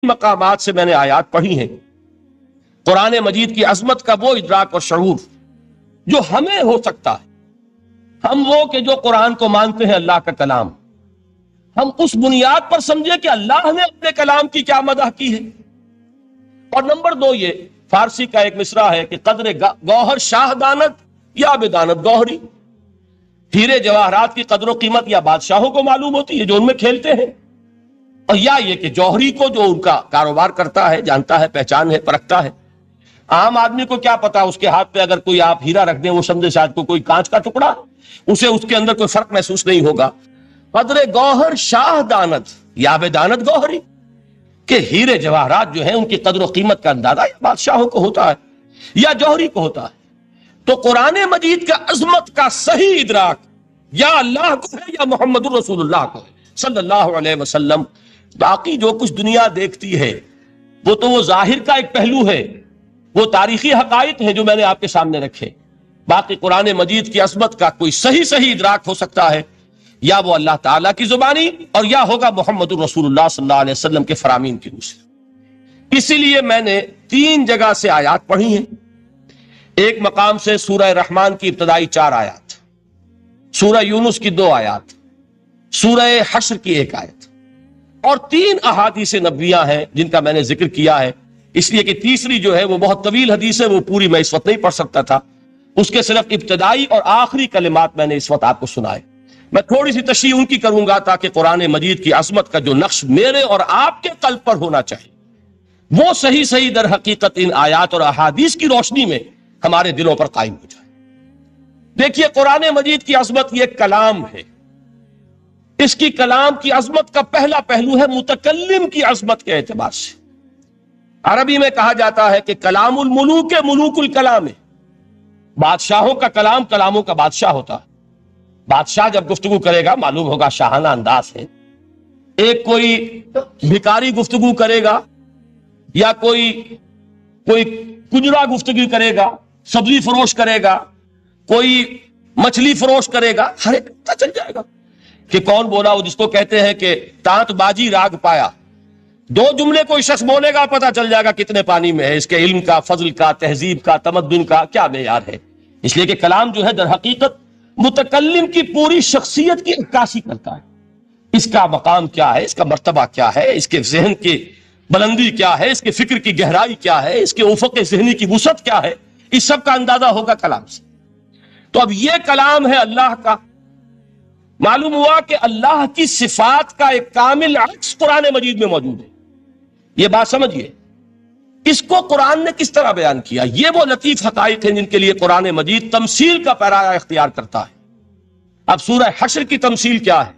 مقامات سے میں نے آیات پڑھی ہیں قرآن مجید کی عظمت کا وہ ادراک اور شعور جو ہمیں ہو سکتا ہے. ہم وہ کہ جو قرآن کو مانتے ہیں اللہ کا کلام، ہم اس بنیاد پر سمجھے کہ اللہ نے اپنے کلام کی کیا مدح کی ہے. اور نمبر دو، یہ فارسی کا ایک مصرع ہے کہ قدر گوہر شاہ دانت یا بدانت گوہری. ہیرے جواہرات کی قدر و قیمت یا بادشاہوں کو معلوم ہوتی ہے جو ان میں کھیلتے ہیں، اور یا یہ کہ جوہری کو جو ان کا کاروبار کرتا ہے، جانتا ہے، پہچان ہے، پرکھتا ہے. عام آدمی کو کیا پتا، اس کے ہاتھ پہ اگر کوئی آپ ہیرا رکھ دیں وہ سمجھے شاید کو کوئی کانچ کا ٹکڑا، اسے اس کے اندر کوئی فرق محسوس نہیں ہوگا. قدر گوہر شاہ دانت یا بدانت گوہری، کہ ہیرے جواہرات جو ہیں ان کی قدر و قیمت کا اندازہ یا بادشاہوں کو ہوتا ہے یا جوہری کو ہوتا ہے. تو قرآن مجید کا عظمت کا صحیح ادراک یا اللہ کو ہے یا محمد الرسول اللہ کو ہے صلی اللہ علیہ وسلم. باقی جو کچھ دنیا دیکھتی ہے وہ تو وہ ظاہر کا ایک پہلو ہے، وہ تاریخی حقائق ہیں جو میں نے آپ کے سامنے رکھے. باقی قرآن مجید کی عظمت کا کوئی صحیح ادراک ہو سکتا ہے یا وہ اللہ تعالیٰ کی زبانی اور یا ہوگا محمد الرسول اللہ صلی اللہ علیہ وسلم کے فرامین کی روح سے. اسی لیے میں نے 3 جگہ سے آیات پڑھی ہیں. ایک مقام سے سورہ رحمان کی ابتدائی 4 آیات، سورہ یونس کی 2 آیات، سورہ حشر کی 1 آیت، اور 3 احادیث نبویہ ہیں جن کا میں نے ذکر کیا ہے، اس لیے کہ تیسری جو ہے وہ بہت طویل حدیث ہے، وہ پوری میں اس وقت نہیں پڑھ سکتا تھا. اس کے صرف ابتدائی اور آخری کلمات میں نے اس وقت آپ کو سنائے. میں تھوڑی سی تشریح ان کی کروں گا تاکہ قرآن مجید کی عظمت کا جو نقش میرے اور آپ کے قلب پر ہونا چاہیے وہ صحیح در حقیقت ان آیات اور احادیث کی روشنی میں ہمارے دلوں پر قائم ہو جائے. دیکھیے، قرآن مجید کی عظمت یہ کلام ہے. اس کی کلام کی عظمت کا پہلا پہلو ہے متکلم کی عظمت کے اعتبار سے. عربی میں کہا جاتا ہے کہ کلام الملوک ملوک الکلام ہے. بادشاہوں کا کلام کلاموں کا بادشاہ ہوتا ہے. بادشاہ جب گفتگو کرے گا معلوم ہوگا شاہانہ انداز ہے. ایک کوئی بھکاری گفتگو کرے گا یا کوئی کجرا گفتگو کرے گا، سبزی فروش کرے گا، کوئی مچھلی فروش کرے گا، ہر ایک پتہ چل جائے گا کہ کون بولا. وہ جس کو کہتے ہیں کہ تانت بازی راگ پایا، 2 جملے کوئی شخص بولے گا پتہ چل جائے گا کتنے پانی میں ہے، اس کے علم کا، فضل کا، تہذیب کا، تمدن کا کیا معیار ہے. اس لیے کہ کلام جو ہے در حقیقت متکلم کی پوری شخصیت کی عکاسی کرتا ہے. اس کا مقام کیا ہے، اس کا مرتبہ کیا ہے، اس کے ذہن کی بلندی کیا ہے، اس کے فکر کی گہرائی کیا ہے، اس کے افق ذہنی کی وسعت کیا ہے، اس سب کا اندازہ ہوگا کلام سے. تو اب یہ کلام ہے اللہ کا. معلوم ہوا کہ اللہ کی صفات کا ایک کامل عکس قرآن مجید میں موجود ہے. یہ بات سمجھیے. اس کو قرآن نے کس طرح بیان کیا؟ یہ وہ لطیف حقائق ہیں جن کے لیے قرآن مجید تمثیل کا پیرایا اختیار کرتا ہے. اب سورہ حشر کی تمثیل کیا ہے؟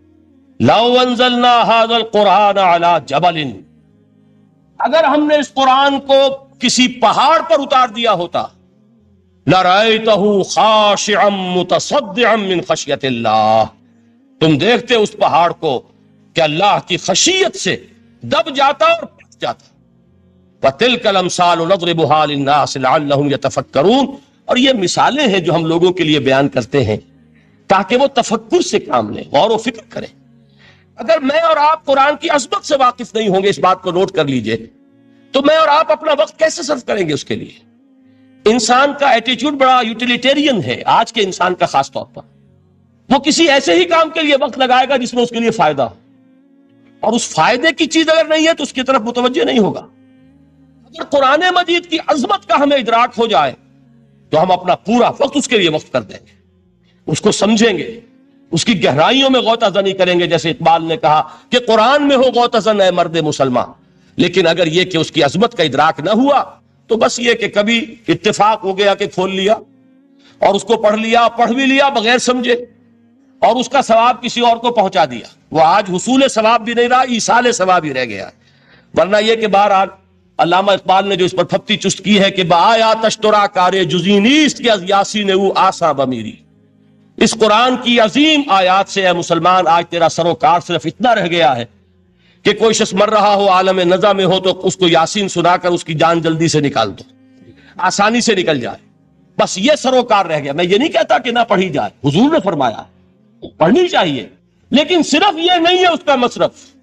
لَوْ أَنزَلْنَا هَذَا الْقُرْآنَ عَلَى جَبَلٍ، اگر ہم نے اس قرآن کو کسی پہاڑ پر اتار دیا ہوتا، لَرَأَيْتَهُ خَاشِعًا مُتَصَدِّعًا مِّنْ خَشْيَةِ اللَّهِ، تم دیکھتے اس پہاڑ کو کہ اللہ کی خشیت سے دب جاتا اور پٹ جاتا. وَتِلْكَ الْأَمْثَالُ نَضْرِبُهَا لِلنَّاسِ لَعَلَّهُمْ يَتَفَكَّرُونَ. اور یہ مثالیں ہیں جو ہم لوگوں کے لیے بیان کرتے ہیں تاکہ وہ تفکر سے کام لیں، غور و فکر کریں. اگر میں اور آپ قرآن کی عظمت سے واقف نہیں ہوں گے، اس بات کو نوٹ کر لیجئے، تو میں اور آپ اپنا وقت کیسے صرف کریں گے اس کے لیے؟ انسان کا ایٹیچیوڈ بڑا یوٹیلیٹیرین ہے، آج کے انسان کا خاص طور پر. وہ کسی ایسے ہی کام کے لیے وقت لگائے گا جس میں اس کے لیے فائدہ ہو، اور اس فائدے کی چیز اگر نہیں ہے تو اس کی طرف متوجہ نہیں ہوگا. اگر قرآن مجید کی عظمت کا ہمیں ادراک ہو جائے تو ہم اپنا پورا وقت اس کے لیے وقف کر دیں گے، اس کو سمجھیں گے، اس کی گہرائیوں میں غوطہ زنی کریں گے. جیسے اقبال نے کہا کہ قرآن میں ہو غوطہ زن اے مرد مسلمان. لیکن اگر یہ کہ اس کی عظمت کا ادراک نہ ہوا تو بس یہ کہ کبھی اتفاق ہو گیا کہ کھول لیا اور اس کو پڑھ لیا، پڑھ بھی لیا بغیر سمجھے، اور اس کا ثواب کسی اور کو پہنچا دیا. وہ آج حصول ثواب بھی نہیں رہا، ایصال ثواب ہی رہ گیا ہے. ورنہ یہ کہ بہرحال علامہ اقبال نے جو اس پر پھپتی چست کی ہے کہ بآیا تشترا کارے جزی نیست کہ از یاسین او آسا بمیری. اس قرآن کی عظیم آیات سے اے مسلمان آج تیرا سروکار صرف اتنا رہ گیا ہے کہ کوئی شخص مر رہا ہو، عالم نزع میں ہو، تو اس کو یاسین سنا کر اس کی جان جلدی سے نکال دو، آسانی سے نکل جائے. بس یہ سروکار رہ گیا. میں یہ نہیں کہتا کہ نہ پڑھی جائے، حضور نے فرمایا پڑھنی چاہیے، لیکن صرف یہ نہیں ہے اس کا مصرف.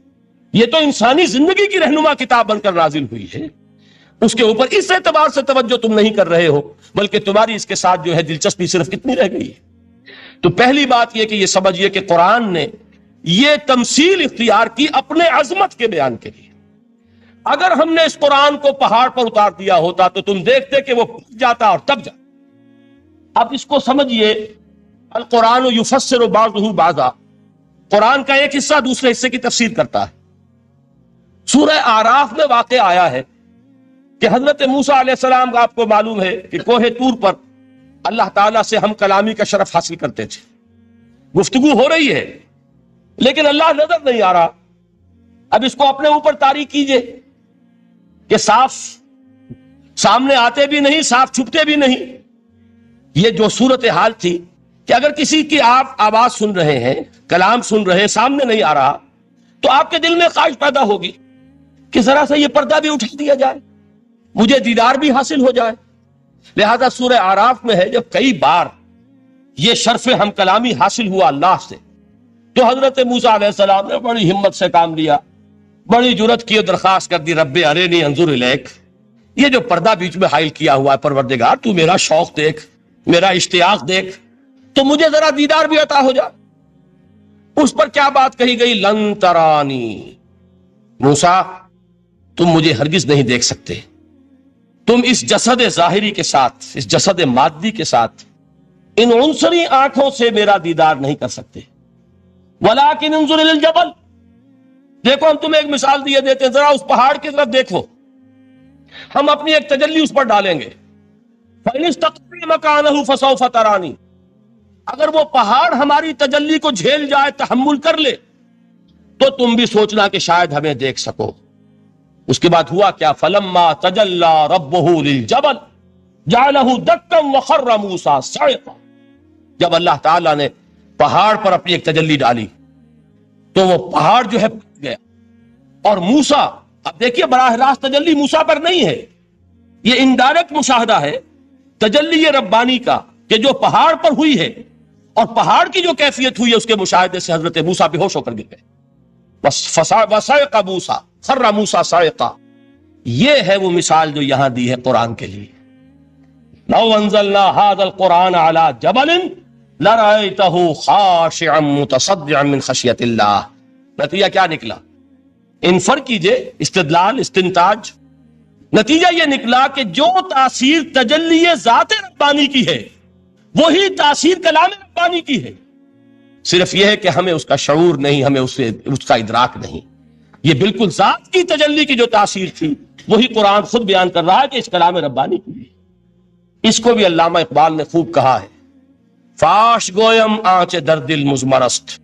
یہ تو انسانی زندگی کی رہنما کتاب بن کر نازل ہوئی ہے، اس کے اوپر اس اعتبار سے توجہ تم نہیں کر رہے ہو، بلکہ تمہاری اس کے ساتھ جو ہے دلچسپی صرف کتنی رہ گئی ہے۔ تو پہلی بات یہ کہ یہ سمجھیے کہ قرآن نے یہ تمثیل اختیار کی اپنے عظمت کے بیان کے لیے۔ اگر ہم نے اس قرآن کو پہاڑ پر اتار دیا ہوتا تو تم دیکھتے کہ وہ پھٹ جاتا اور دب جاتا۔ اب اس کو سمجھیے، القرآن یفسر بعضہ بعضا، قرآن کا ایک حصہ دوسرے حصے کی تفسیر کرتا ہے۔ سورہ اعراف میں واقع آیا ہے کہ حضرت موسیٰ علیہ السلام کا آپ کو معلوم ہے کہ کوہ طور پر اللہ تعالیٰ سے ہم کلامی کا شرف حاصل کرتے تھے، گفتگو ہو رہی ہے لیکن اللہ نظر نہیں آ رہا۔ اب اس کو اپنے اوپر طاری کیجئے کہ صاف سامنے آتے بھی نہیں، صاف چھپتے بھی نہیں۔ یہ جو صورتحال تھی کہ اگر کسی کی آپ آواز سن رہے ہیں، کلام سن رہے ہیں، سامنے نہیں آ رہا، تو آپ کے دل میں خواہش پیدا ہوگی کہ ذرا سا یہ پردہ بھی اٹھا دیا جائے، مجھے دیدار بھی حاصل ہو جائے۔ لہذا سورہ اعراف میں ہے جب کئی بار یہ شرف ہم کلامی حاصل ہوا اللہ سے، تو حضرت موسیٰ علیہ السلام نے بڑی ہمت سے کام لیا، بڑی جرت کی درخواست کر دی، رب ارنی انظر الیک، یہ جو پردہ بیچ میں حائل کیا ہوا ہے پروردگار، تو میرا شوق دیکھ، میرا اشتیاق دیکھ، تو مجھے ذرا دیدار بھی عطا ہو جائے۔ اس پر کیا بات کہی گئی؟ لن ترانی، موسیٰ تم مجھے ہرگز نہیں دیکھ سکتے، تم اس جسد ظاہری کے ساتھ، اس جسد مادی کے ساتھ، ان عنصری آنکھوں سے میرا دیدار نہیں کر سکتے۔ ولیکن انظر الی الجبل، دیکھو ہم تمہیں ایک مثال دیے دیتے ہیں، ذرا اس پہاڑ کی طرف دیکھو، ہم اپنی ایک تجلی اس پر ڈالیں گے۔ فَإِنِ اسْتَقَرَّ مَكَانَهُ فَسَوْفَ تَرَانِي، اگر وہ پہاڑ ہماری تجلی کو جھیل جائے، تحمل کر لے، تو تم بھی سوچنا کہ شاید ہمیں دیکھ سکو۔ اس کے بعد ہوا کیا؟ فَلَمَّا تَجَلَّى رَبُّهُ لِلْجَبَلِ جَعَلَهُ دَكًّا وَخَرَّ مُوسَىٰ صَعِقًا، جب اللہ تعالیٰ نے پہاڑ پر اپنی ایک تجلی ڈالی تو وہ پہاڑ جو ہے پھٹ گیا، اور موسیٰ، اب دیکھیے براہ راست تجلی موسیٰ پر نہیں ہے، یہ انڈائریکٹ مشاہدہ ہے تجلی ربانی کا کہ جو پہاڑ پر ہوئی ہے، اور پہاڑ کی جو کیفیت ہوئی ہے اس کے مشاہدے سے حضرت موسیٰ بے ہوش ہو کر گر گئے۔ وَصَعِقَ مُوسَىٰ خَرَّ مُوسَىٰ صَعِقًا، یہ ہے وہ مثال جو یہاں دی ہے قرآن کے لیے۔ لَوْ أَنزَلْنَا هَذَا الْقُرْآنَ عَلَىٰ جَبَلٍ لَرَأَيْتَهُ خَاشِعًا مُتَصَدِّعًا مِنْ خَشْيَةِ اللَّهِ، نتیجہ کیا نکلا؟ انفر کیجئے، استدلال، استنتاج، نتیجہ یہ نکلا کہ جو تاثیر تجلی ذات ربانی کی ہے وہی تاثیر کلام ربانی کی ہے، صرف یہ ہے کہ ہمیں اس کا شعور نہیں، ہمیں اس کا ادراک نہیں۔ یہ بالکل ذات کی تجلی کی جو تاثیر تھی وہی قرآن خود بیان کر رہا ہے کہ اس کلام ربانی کی ہے۔ اس کو بھی علامہ اقبال نے خوب کہا ہے، فاش گویم آنچ در دل مزمرست،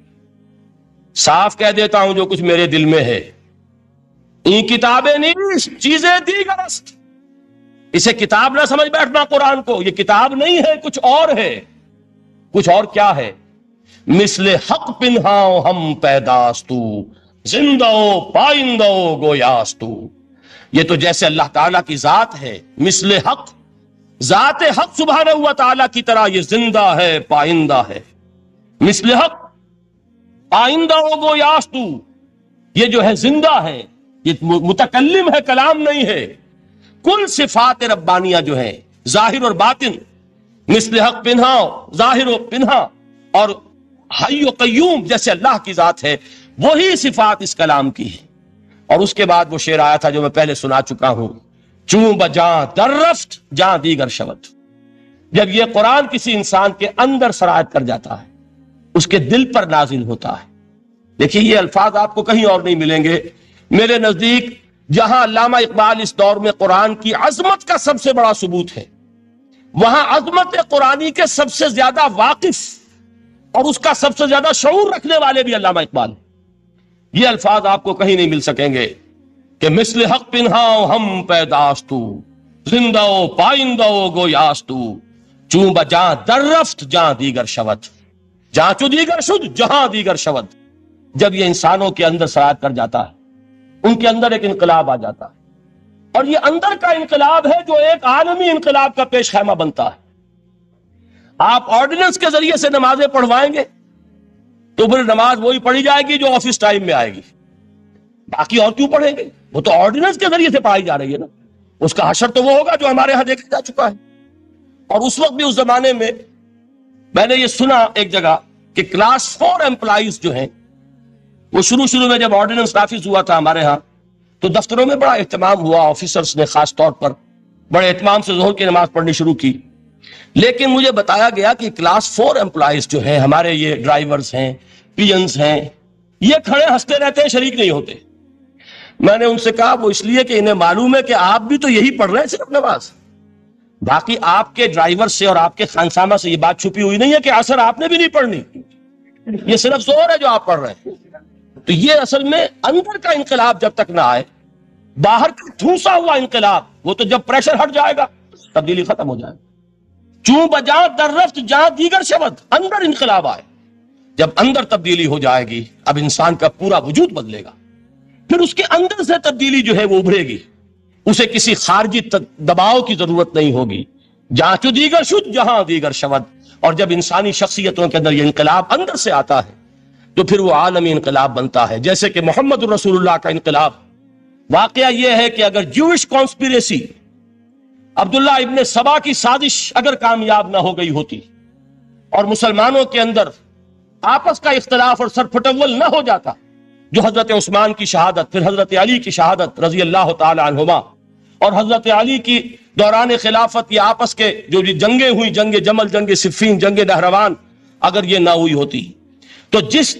صاف کہہ دیتا ہوں جو کچھ میرے دل میں ہے، این کتابیں نیست چیزیں دیگرست، اسے کتاب نہ سمجھ بیٹھنا قرآن کو، یہ کتاب نہیں ہے، کچھ اور ہے۔ کچھ اور کیا ہے؟ مثل حق پنہاؤ ہم پیداستو، زندہ پائندہ گویاستو، یہ تو جیسے اللہ تعالیٰ کی ذات ہے، مثل حق، ذات حق سبحانہ و تعالیٰ کی طرح یہ زندہ ہے، پائندہ ہے۔ مثل حق آئندہ گویاستو، یہ جو ہے زندہ ہے، یہ متکلم ہے، کلام نہیں ہے۔ کل صفات ربانیہ جو ہیں ظاہر اور باطن، مثل حق پنہا، ظاہر و پنہا، اور حی و قیوم جیسے اللہ کی ذات ہے، وہی صفات اس کلام کی ہے۔ اور اس کے بعد وہ شعر آیا تھا جو میں پہلے سنا چکا ہوں، چوں بجاں در رفت جاں دیگر شود، جب یہ قرآن کسی انسان کے اندر سرایت کر جاتا ہے، اس کے دل پر نازل ہوتا ہے۔ دیکھیے یہ الفاظ آپ کو کہیں اور نہیں ملیں گے۔ میرے نزدیک جہاں علامہ اقبال اس دور میں قرآن کی عظمت کا سب سے بڑا ثبوت ہے، وہاں عظمت قرآنی کے سب سے زیادہ واقف اور اس کا سب سے زیادہ شعور رکھنے والے بھی علامہ اقبال ہیں۔ یہ الفاظ آپ کو کہیں نہیں مل سکیں گے کہ مثل حق پنہاؤ ہم پیداستو، زندہ پائندہ گویاستو، چوں بجاں در رفت جہاں دیگر شود، جہاں چو دیگر شد جہاں دیگر شود۔ جب یہ انسانوں کے اندر سرایت کر جاتا ہے، ان کے اندر ایک انقلاب آ جاتا ہے، اور یہ اندر کا انقلاب ہے جو ایک عالمی انقلاب کا پیش خیمہ بنتا ہے۔ آپ آرڈیننس کے ذریعے سے نمازیں پڑھوائیں گے تو پھر نماز وہی پڑھی جائے گی جو آفس ٹائم میں آئے گی، باقی اور کیوں پڑھیں گے؟ وہ تو آرڈیننس کے ذریعے سے پڑھائی جا رہی ہے نا. اس کا حشر تو وہ ہوگا جو ہمارے ہاں دیکھا جا چکا ہے. اور اس وقت بھی اس زمانے میں نے یہ سنا ایک جگہ کہ کلاس 4 امپلائیز جو ہیں وہ شروع میں جب آرڈیننس نافذ ہوا تھا ہمارے ہاں تو دفتروں میں بڑا اہتمام ہوا، آفیسرز نے خاص طور پر بڑے اہتمام سے ظہر کی نماز پڑھنی شروع کی. لیکن مجھے بتایا گیا کہ کلاس 4 امپلائیز جو ہیں ہمارے، یہ ڈرائیورز ہیں، پینز ہیں، یہ کھڑے ہنستے رہتے ہیں، شریک نہیں ہوتے. میں نے ان سے کہا وہ اس لیے کہ انہیں معلوم ہے کہ آپ بھی تو یہی پڑھ رہے ہیں صرف نماز، باقی آپ کے ڈرائیور سے اور آپ کے خانسامہ سے یہ بات چھپی ہوئی نہیں ہے کہ عصر آپ نے بھی نہیں پڑھنی، یہ صرف زور ہے جو آپ پڑھ رہے ہیں. تو یہ اصل میں اندر کا انقلاب جب تک نہ آئے، باہر کا ٹھوسا ہوا انقلاب، وہ تو جب پریشر ہٹ جائے گا تبدیلی ختم ہو جائے گا. چوں بجاں در رفت جہاں دیگر شبد، اندر انقلاب آئے. جب اندر تبدیلی ہو جائے گی اب انسان کا پورا وجود بدلے گا، پھر اس کے اندر سے تبدیلی جو ہے وہ ابھرے گی، اسے کسی خارجی دباؤ کی ضرورت نہیں ہوگی. جہاں چو دیگر شد جہاں دیگر شود. اور جب انسانی شخصیتوں کے اندر یہ انقلاب اندر سے آتا ہے تو پھر وہ عالمی انقلاب بنتا ہے. جیسے کہ محمد رسول اللہ کا انقلاب، واقعہ یہ ہے کہ اگر جوش کانسپیریسی، عبداللہ ابن سبا کی سازش اگر کامیاب نہ ہو گئی ہوتی اور مسلمانوں کے اندر آپس کا اختلاف اور سرپھٹول نہ ہو جاتا، جو حضرت عثمان کی شہادت، پھر حضرت علی کی شہادت رضی اللہ تعالی عنہما، اور حضرت علی کی دوران خلافت یہ آپس کے جو جنگیں ہوئی، جنگ جمل، جنگ صفین، جنگ نہروان، اگر یہ نہ ہوئی ہوتی تو جس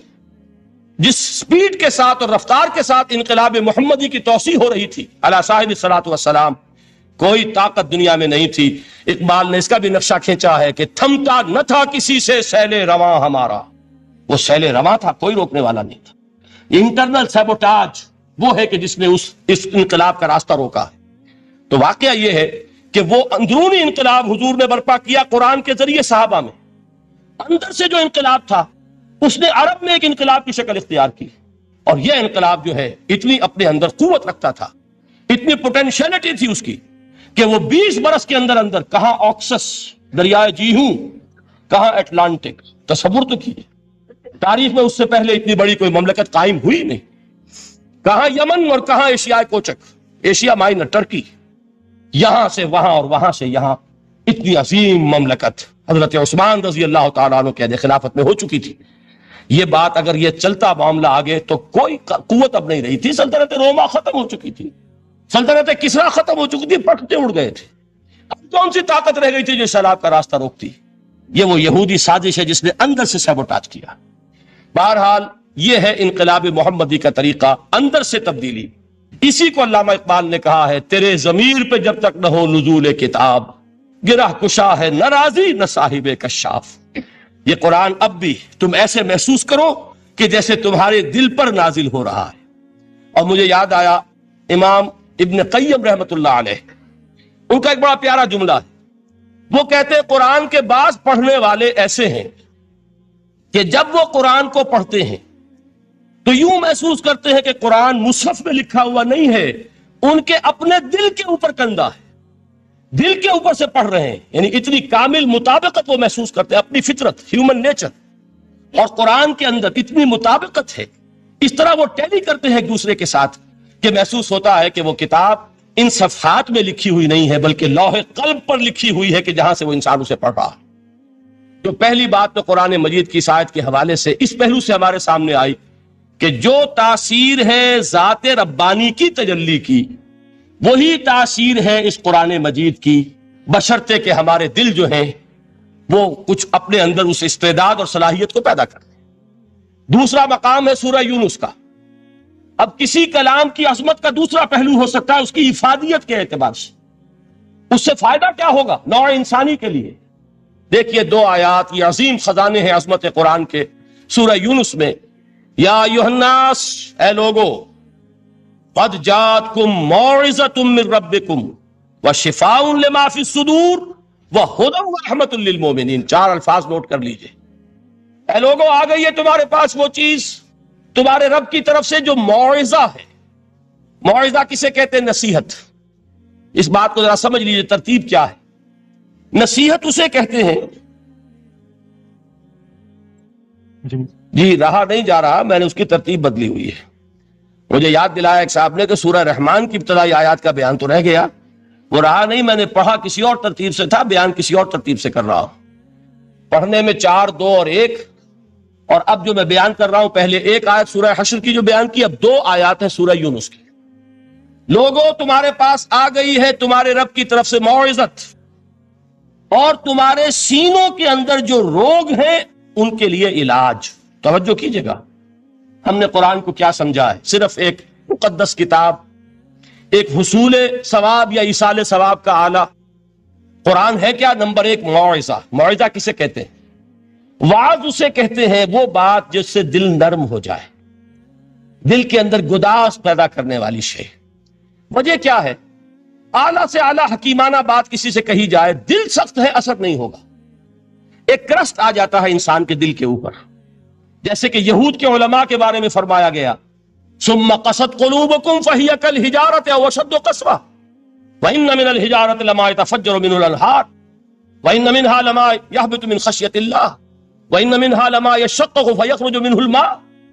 سپیڈ کے ساتھ اور رفتار کے ساتھ انقلاب محمدی کی توسیع ہو رہی تھی علی صاحب الصلاۃ والسلام، کوئی طاقت دنیا میں نہیں تھی. اقبال نے اس کا بھی نقشہ کھینچا ہے کہ تھمتا نہ تھا کسی سے سیل رواں ہمارا. وہ سیل رواں تھا، کوئی روکنے والا نہیں تھا. انٹرنل سیبوٹاج وہ ہے کہ جس نے اس انقلاب کا راستہ روکا ہے. تو واقعہ یہ ہے کہ وہ اندرونی انقلاب حضور نے برپا کیا قرآن کے ذریعے صحابہ میں. اندر سے جو انقلاب تھا اس نے عرب میں ایک انقلاب کی شکل اختیار کی. اور یہ انقلاب جو ہے اتنی اپنے اندر قوت رکھتا تھا، اتنی پوٹینشیلٹی تھی اس کی کہ وہ 20 برس کے اندر کہاں آکسس دریائے جیہوں، کہاں اٹلانٹک. تصور تو کیے، تاریخ میں اس سے پہلے اتنی بڑی کوئی مملکت قائم ہوئی نہیں. کہاں یمن اور کہاں ایشیا کوچک، ایشیا مائنر، ٹرکی، یہاں سے وہاں اور وہاں سے یہاں، اتنی عظیم مملکت حضرت عثمان رضی اللہ تعالیٰ عنہ کے خلافت میں ہو چکی تھی. یہ بات اگر یہ چلتا معاملہ آگے تو کوئی قوت اب نہیں رہی تھی. سلطنت روما ختم ہو چکی تھی، سلطنت کسرا ختم ہو چکی تھی، پٹتے اڑ گئے تھے. اب کون سی طاقت رہ گئی تھی جو سیلاب کا راستہ روکتی؟ یہ وہ یہودی سازش ہے جس نے اندر سے سیبوٹاج کیا. بہرحال یہ ہے انقلاب محمدی کا طریقہ، اندر سے تبدیلی. اسی کو علامہ اقبال نے کہا ہے، تیرے ضمیر پہ جب تک نہ ہو نزول کتاب، گرہ کشا ہے نہ راضی نہ صاحب کشاف. یہ قرآن اب بھی تم ایسے محسوس کرو کہ جیسے تمہارے دل پر نازل ہو رہا ہے. اور مجھے یاد آیا امام ابن قیم رحمت اللہ علیہ، ان کا ایک بڑا پیارا جملہ ہے. وہ کہتے ہیں قرآن کے بعض پڑھنے والے ایسے ہیں کہ جب وہ قرآن کو پڑھتے ہیں تو یوں محسوس کرتے ہیں کہ قرآن مصحف میں لکھا ہوا نہیں ہے، ان کے اپنے دل کے اوپر کندہ ہے، دل کے اوپر سے پڑھ رہے ہیں. یعنی اتنی کامل مطابقت وہ محسوس کرتے ہیں، اپنی فطرت، ہیومن نیچر اور قرآن کے اندر اتنی مطابقت ہے. اس طرح وہ ٹیلی کرتے ہیں ایک دوسرے کے ساتھ کہ محسوس ہوتا ہے کہ وہ کتاب ان صفحات میں لکھی ہوئی نہیں ہے بلکہ لوح قلب پر لکھی ہوئی ہے کہ جہاں سے وہ انسان اسے پڑھ رہا ہے. جو پہلی بات تو قرآن مجید کی اس آیت کے حوالے سے اس پہلو سے ہمارے سامنے آئی کہ جو تاثیر ہے ذات ربانی کی تجلی کی، وہی تاثیر ہے اس قرآن مجید کی، بشرطے کہ ہمارے دل جو ہیں وہ کچھ اپنے اندر اس استعداد اور صلاحیت کو پیدا کریں. دوسرا مقام ہے سورہ یونس کا. اب کسی کلام کی عظمت کا دوسرا پہلو ہو سکتا ہے اس کی افادیت کے اعتبار سے، اس سے فائدہ کیا ہوگا نوع انسانی کے لیے. دیکھیے 2 آیات، یہ عظیم خزانے ہیں عظمت قرآن کے. سورہ یونس میں یا ایھا الناس، اے لوگو، قد جاءتکم موعظۃ من ربکم وشفاء لما فی الصدور وہدی ورحمۃ للمؤمنین. 4 الفاظ نوٹ کر لیجئے. اے لوگو، آ گئی ہے تمہارے پاس وہ چیز تمہارے رب کی طرف سے جو موعظہ ہے. موعظہ کسے کہتے ہیں؟ نصیحت. اس بات کو ذرا سمجھ لیجئے ترتیب کیا ہے. نصیحت اسے کہتے ہیں، جی رہا نہیں جا رہا، میں نے اس کی ترتیب بدلی ہوئی ہے. مجھے یاد دلایا ایک صاحب نے کہ سورہ رحمان کی ابتدائی آیات کا بیان تو رہ گیا، وہ رہا نہیں، میں نے پڑھا کسی اور ترتیب سے تھا، بیان کسی اور ترتیب سے کر رہا ہوں، پڑھنے میں 4 2 اور 1، اور اب جو میں بیان کر رہا ہوں پہلے 1 آیت سورہ حشر کی جو بیان کی، اب 2 آیات ہیں سورہ یونس کی۔ لوگوں تمہارے پاس آ گئی ہے تمہارے رب کی طرف سے موعظت، اور تمہارے سینوں کے اندر جو روگ ہیں ان کے لیے علاج۔ توجہ کیجئے گا، ہم نے قرآن کو کیا سمجھا ہے؟ صرف ایک مقدس کتاب، ایک حصول ثواب یا ایصال ثواب کا آلہ۔ قرآن ہے کیا؟ نمبر 1 موعظہ۔ موعظہ کسے کہتے ہیں؟ وعظ اسے کہتے ہیں وہ بات جس سے دل نرم ہو جائے، دل کے اندر گداز پیدا کرنے والی شے۔ وجہ کیا ہے؟ اعلیٰ سے اعلیٰ حکیمانہ بات کسی سے کہی جائے، دل سخت ہے، اثر نہیں ہوگا، ایک کرسٹ آ جاتا ہے انسان کے دل کے اوپر، جیسے کہ یہود کے علماء کے بارے میں فرمایا گیا، ثم قست قلوبکم فہی کالحجارۃ او اشد قسوہ وان من الحجارۃ لما يتفجر منه الانہار وان منها لما يهبط من خشیۃ اللہ وان منها لما يشقق فيخرج منه الماء۔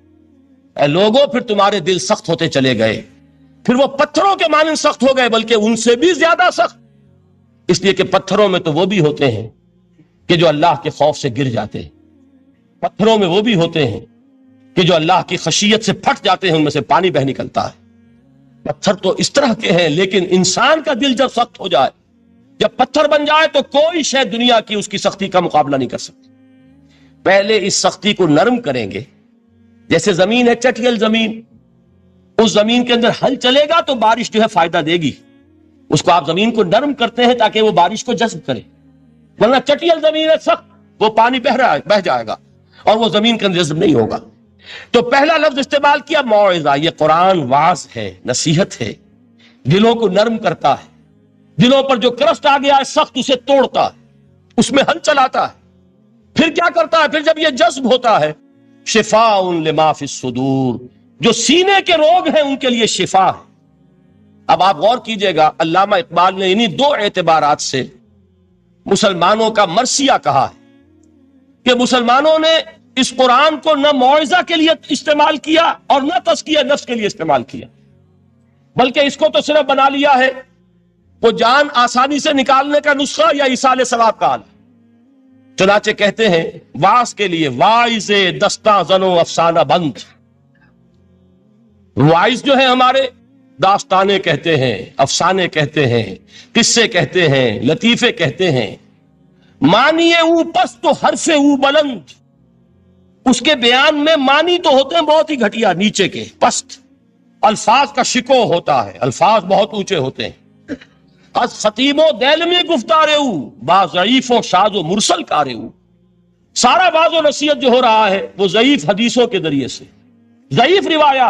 اے لوگوں، پھر تمہارے دل سخت ہوتے چلے گئے، پھر وہ پتھروں کے مانند سخت ہو گئے، بلکہ ان سے بھی زیادہ سخت، اس لیے کہ پتھروں میں تو وہ بھی ہوتے ہیں کہ جو اللہ کے خوف سے گر جاتے ہیں، پتھروں میں وہ بھی ہوتے ہیں کہ جو اللہ کی خشیت سے پھٹ جاتے ہیں، ان میں سے پانی بہ نکلتا ہے۔ پتھر تو اس طرح کے ہیں، لیکن انسان کا دل جب سخت ہو جائے، جب پتھر بن جائے، تو کوئی شے دنیا کی اس کی سختی کا مقابلہ نہیں کر سکتی۔ پہلے اس سختی کو نرم کریں گے، جیسے زمین ہے چٹیل زمین، اس زمین کے اندر ہل چلے گا تو بارش جو ہے فائدہ دے گی، اس کو آپ زمین کو نرم کرتے ہیں تاکہ وہ بارش کو جذب کرے، ورنہ چٹیل زمین ہے سخت، وہ پانی بہ جائے گا اور وہ زمین کے اندر جذب نہیں ہوگا۔ تو پہلا لفظ استعمال کیا موعظہ، یہ قرآن واعظ ہے، نصیحت ہے، دلوں کو نرم کرتا ہے، دلوں پر جو کرسٹ آ گیا ہے سخت اسے توڑتا ہے، اس میں ہل چلاتا ہے۔ پھر کیا کرتا ہے؟ پھر جب یہ جذب ہوتا ہے، شفاء لما فی الصدور، جو سینے کے روگ ہیں ان کے لیے شفا ہے۔ اب آپ غور کیجئے گا، علامہ اقبال نے انہی 2 اعتبارات سے مسلمانوں کا مرثیہ کہا ہے کہ مسلمانوں نے اس قرآن کو نہ موعظہ کے لیے استعمال کیا اور نہ تزکیہ نفس کے لیے استعمال کیا، بلکہ اس کو تو صرف بنا لیا ہے وہ جان آسانی سے نکالنے کا نسخہ یا ایصال ثواب کا حال۔ چنانچہ کہتے ہیں واعظ کے لیے واعظ دستاں زنو افسانہ بند، واعظ جو ہے ہمارے داستانے کہتے ہیں، افسانے کہتے ہیں، قصے کہتے ہیں، لطیفے کہتے ہیں، معنی او پست تو حرف او بلند، اس کے بیان میں معنی تو ہوتے ہیں بہت ہی گھٹیا، نیچے کے پست، الفاظ کا شکو ہوتا ہے، الفاظ بہت اونچے ہوتے ہیں۔ از خطیب و دیلمی گفتارے او با ضعیف و شاذ و مرسل کارے او، سارا واعظ و نصیحت جو ہو رہا ہے وہ ضعیف حدیثوں کے ذریعے سے، ضعیف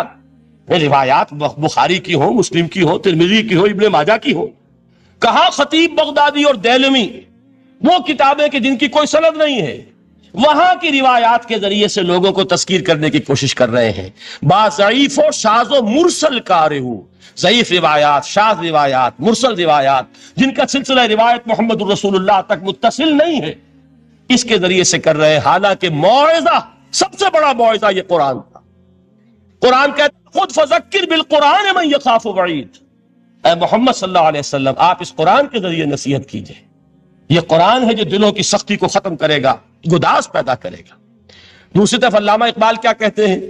روایات بخاری کی ہو، مسلم کی ہو، ترمذی کی ہو، ابن ماجہ کی ہو، کہاں خطیب بغدادی اور دیلمی، وہ کتابیں کہ جن کی کوئی سند نہیں ہے، وہاں کی روایات کے ذریعے سے لوگوں کو تذکیر کرنے کی کوشش کر رہے ہیں۔ با ضعیف و شاذ و مرسل کارے ہو، ضعیف روایات، شاذ روایات، مرسل روایات، جن کا سلسلہ روایت محمد الرسول اللہ تک متصل نہیں ہے، اس کے ذریعے سے کر رہے ہیں، حالانکہ موعظہ، سب سے بڑا موعظہ یہ قرآن تھا۔ قرآن کہتا ہے خود فذکر بالقرآن من یخاف وعید، اے محمد صلی اللہ علیہ وسلم آپ اس قرآن کے ذریعے نصیحت کیجئے، یہ قرآن ہے جو دلوں کی سختی کو ختم کرے گا، گداز پیدا کرے گا۔ دوسری طرف علامہ اقبال کیا کہتے ہیں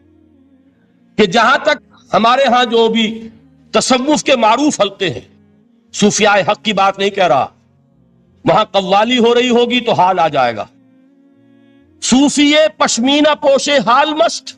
کہ جہاں تک ہمارے ہاں جو بھی تصوف کے معروف حلقے ہیں، صوفیاء حق کی بات نہیں کہہ رہا، وہاں قوالی ہو رہی ہوگی تو حال آ جائے گا، صوفی پشمینہ پوشے حال مست،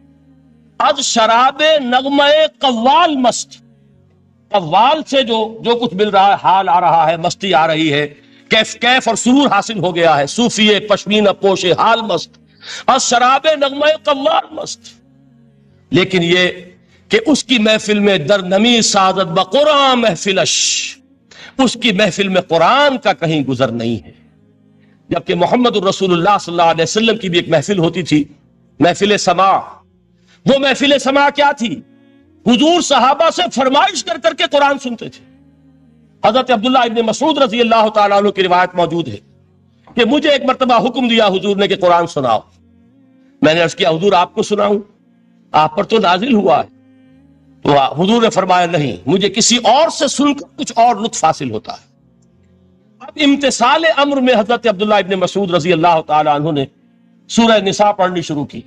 از شراب نغمہ قوال مست، قوال سے جو کچھ مل رہا ہے، حال آ رہا ہے، مستی آ رہی ہے، کیف اور سرور حاصل ہو گیا ہے، صوفی پشمینہ پوشے حال مست، از شراب نغمہ قوال مست۔ لیکن یہ کہ اس کی محفل میں در نمی سعادت بقرآن محفلش، اس کی محفل میں قرآن کا کہیں گزر نہیں ہے، جبکہ محمد الرسول اللہ صلی اللہ علیہ وسلم کی بھی ایک محفل ہوتی تھی، محفل سماع۔ وہ محفل سماع کیا تھی؟ حضور صحابہ سے فرمائش کر کر کے قرآن سنتے تھے۔ حضرت عبداللہ ابن مسعود رضی اللہ تعالیٰ عنہ کی روایت موجود ہے کہ مجھے ایک مرتبہ حکم دیا حضور نے کہ قرآن سناؤ، میں نے عرض کیا حضور آپ کو سناؤں؟ آپ پر تو نازل ہوا ہے، تو حضور نے فرمایا نہیں، مجھے کسی اور سے سن کر کچھ اور لطف حاصل ہوتا ہے۔ اب امتثال امر میں حضرت عبداللہ ابن مسعود رضی اللہ تعالی عنہ نے سورہ نساء پڑھنی شروع کی۔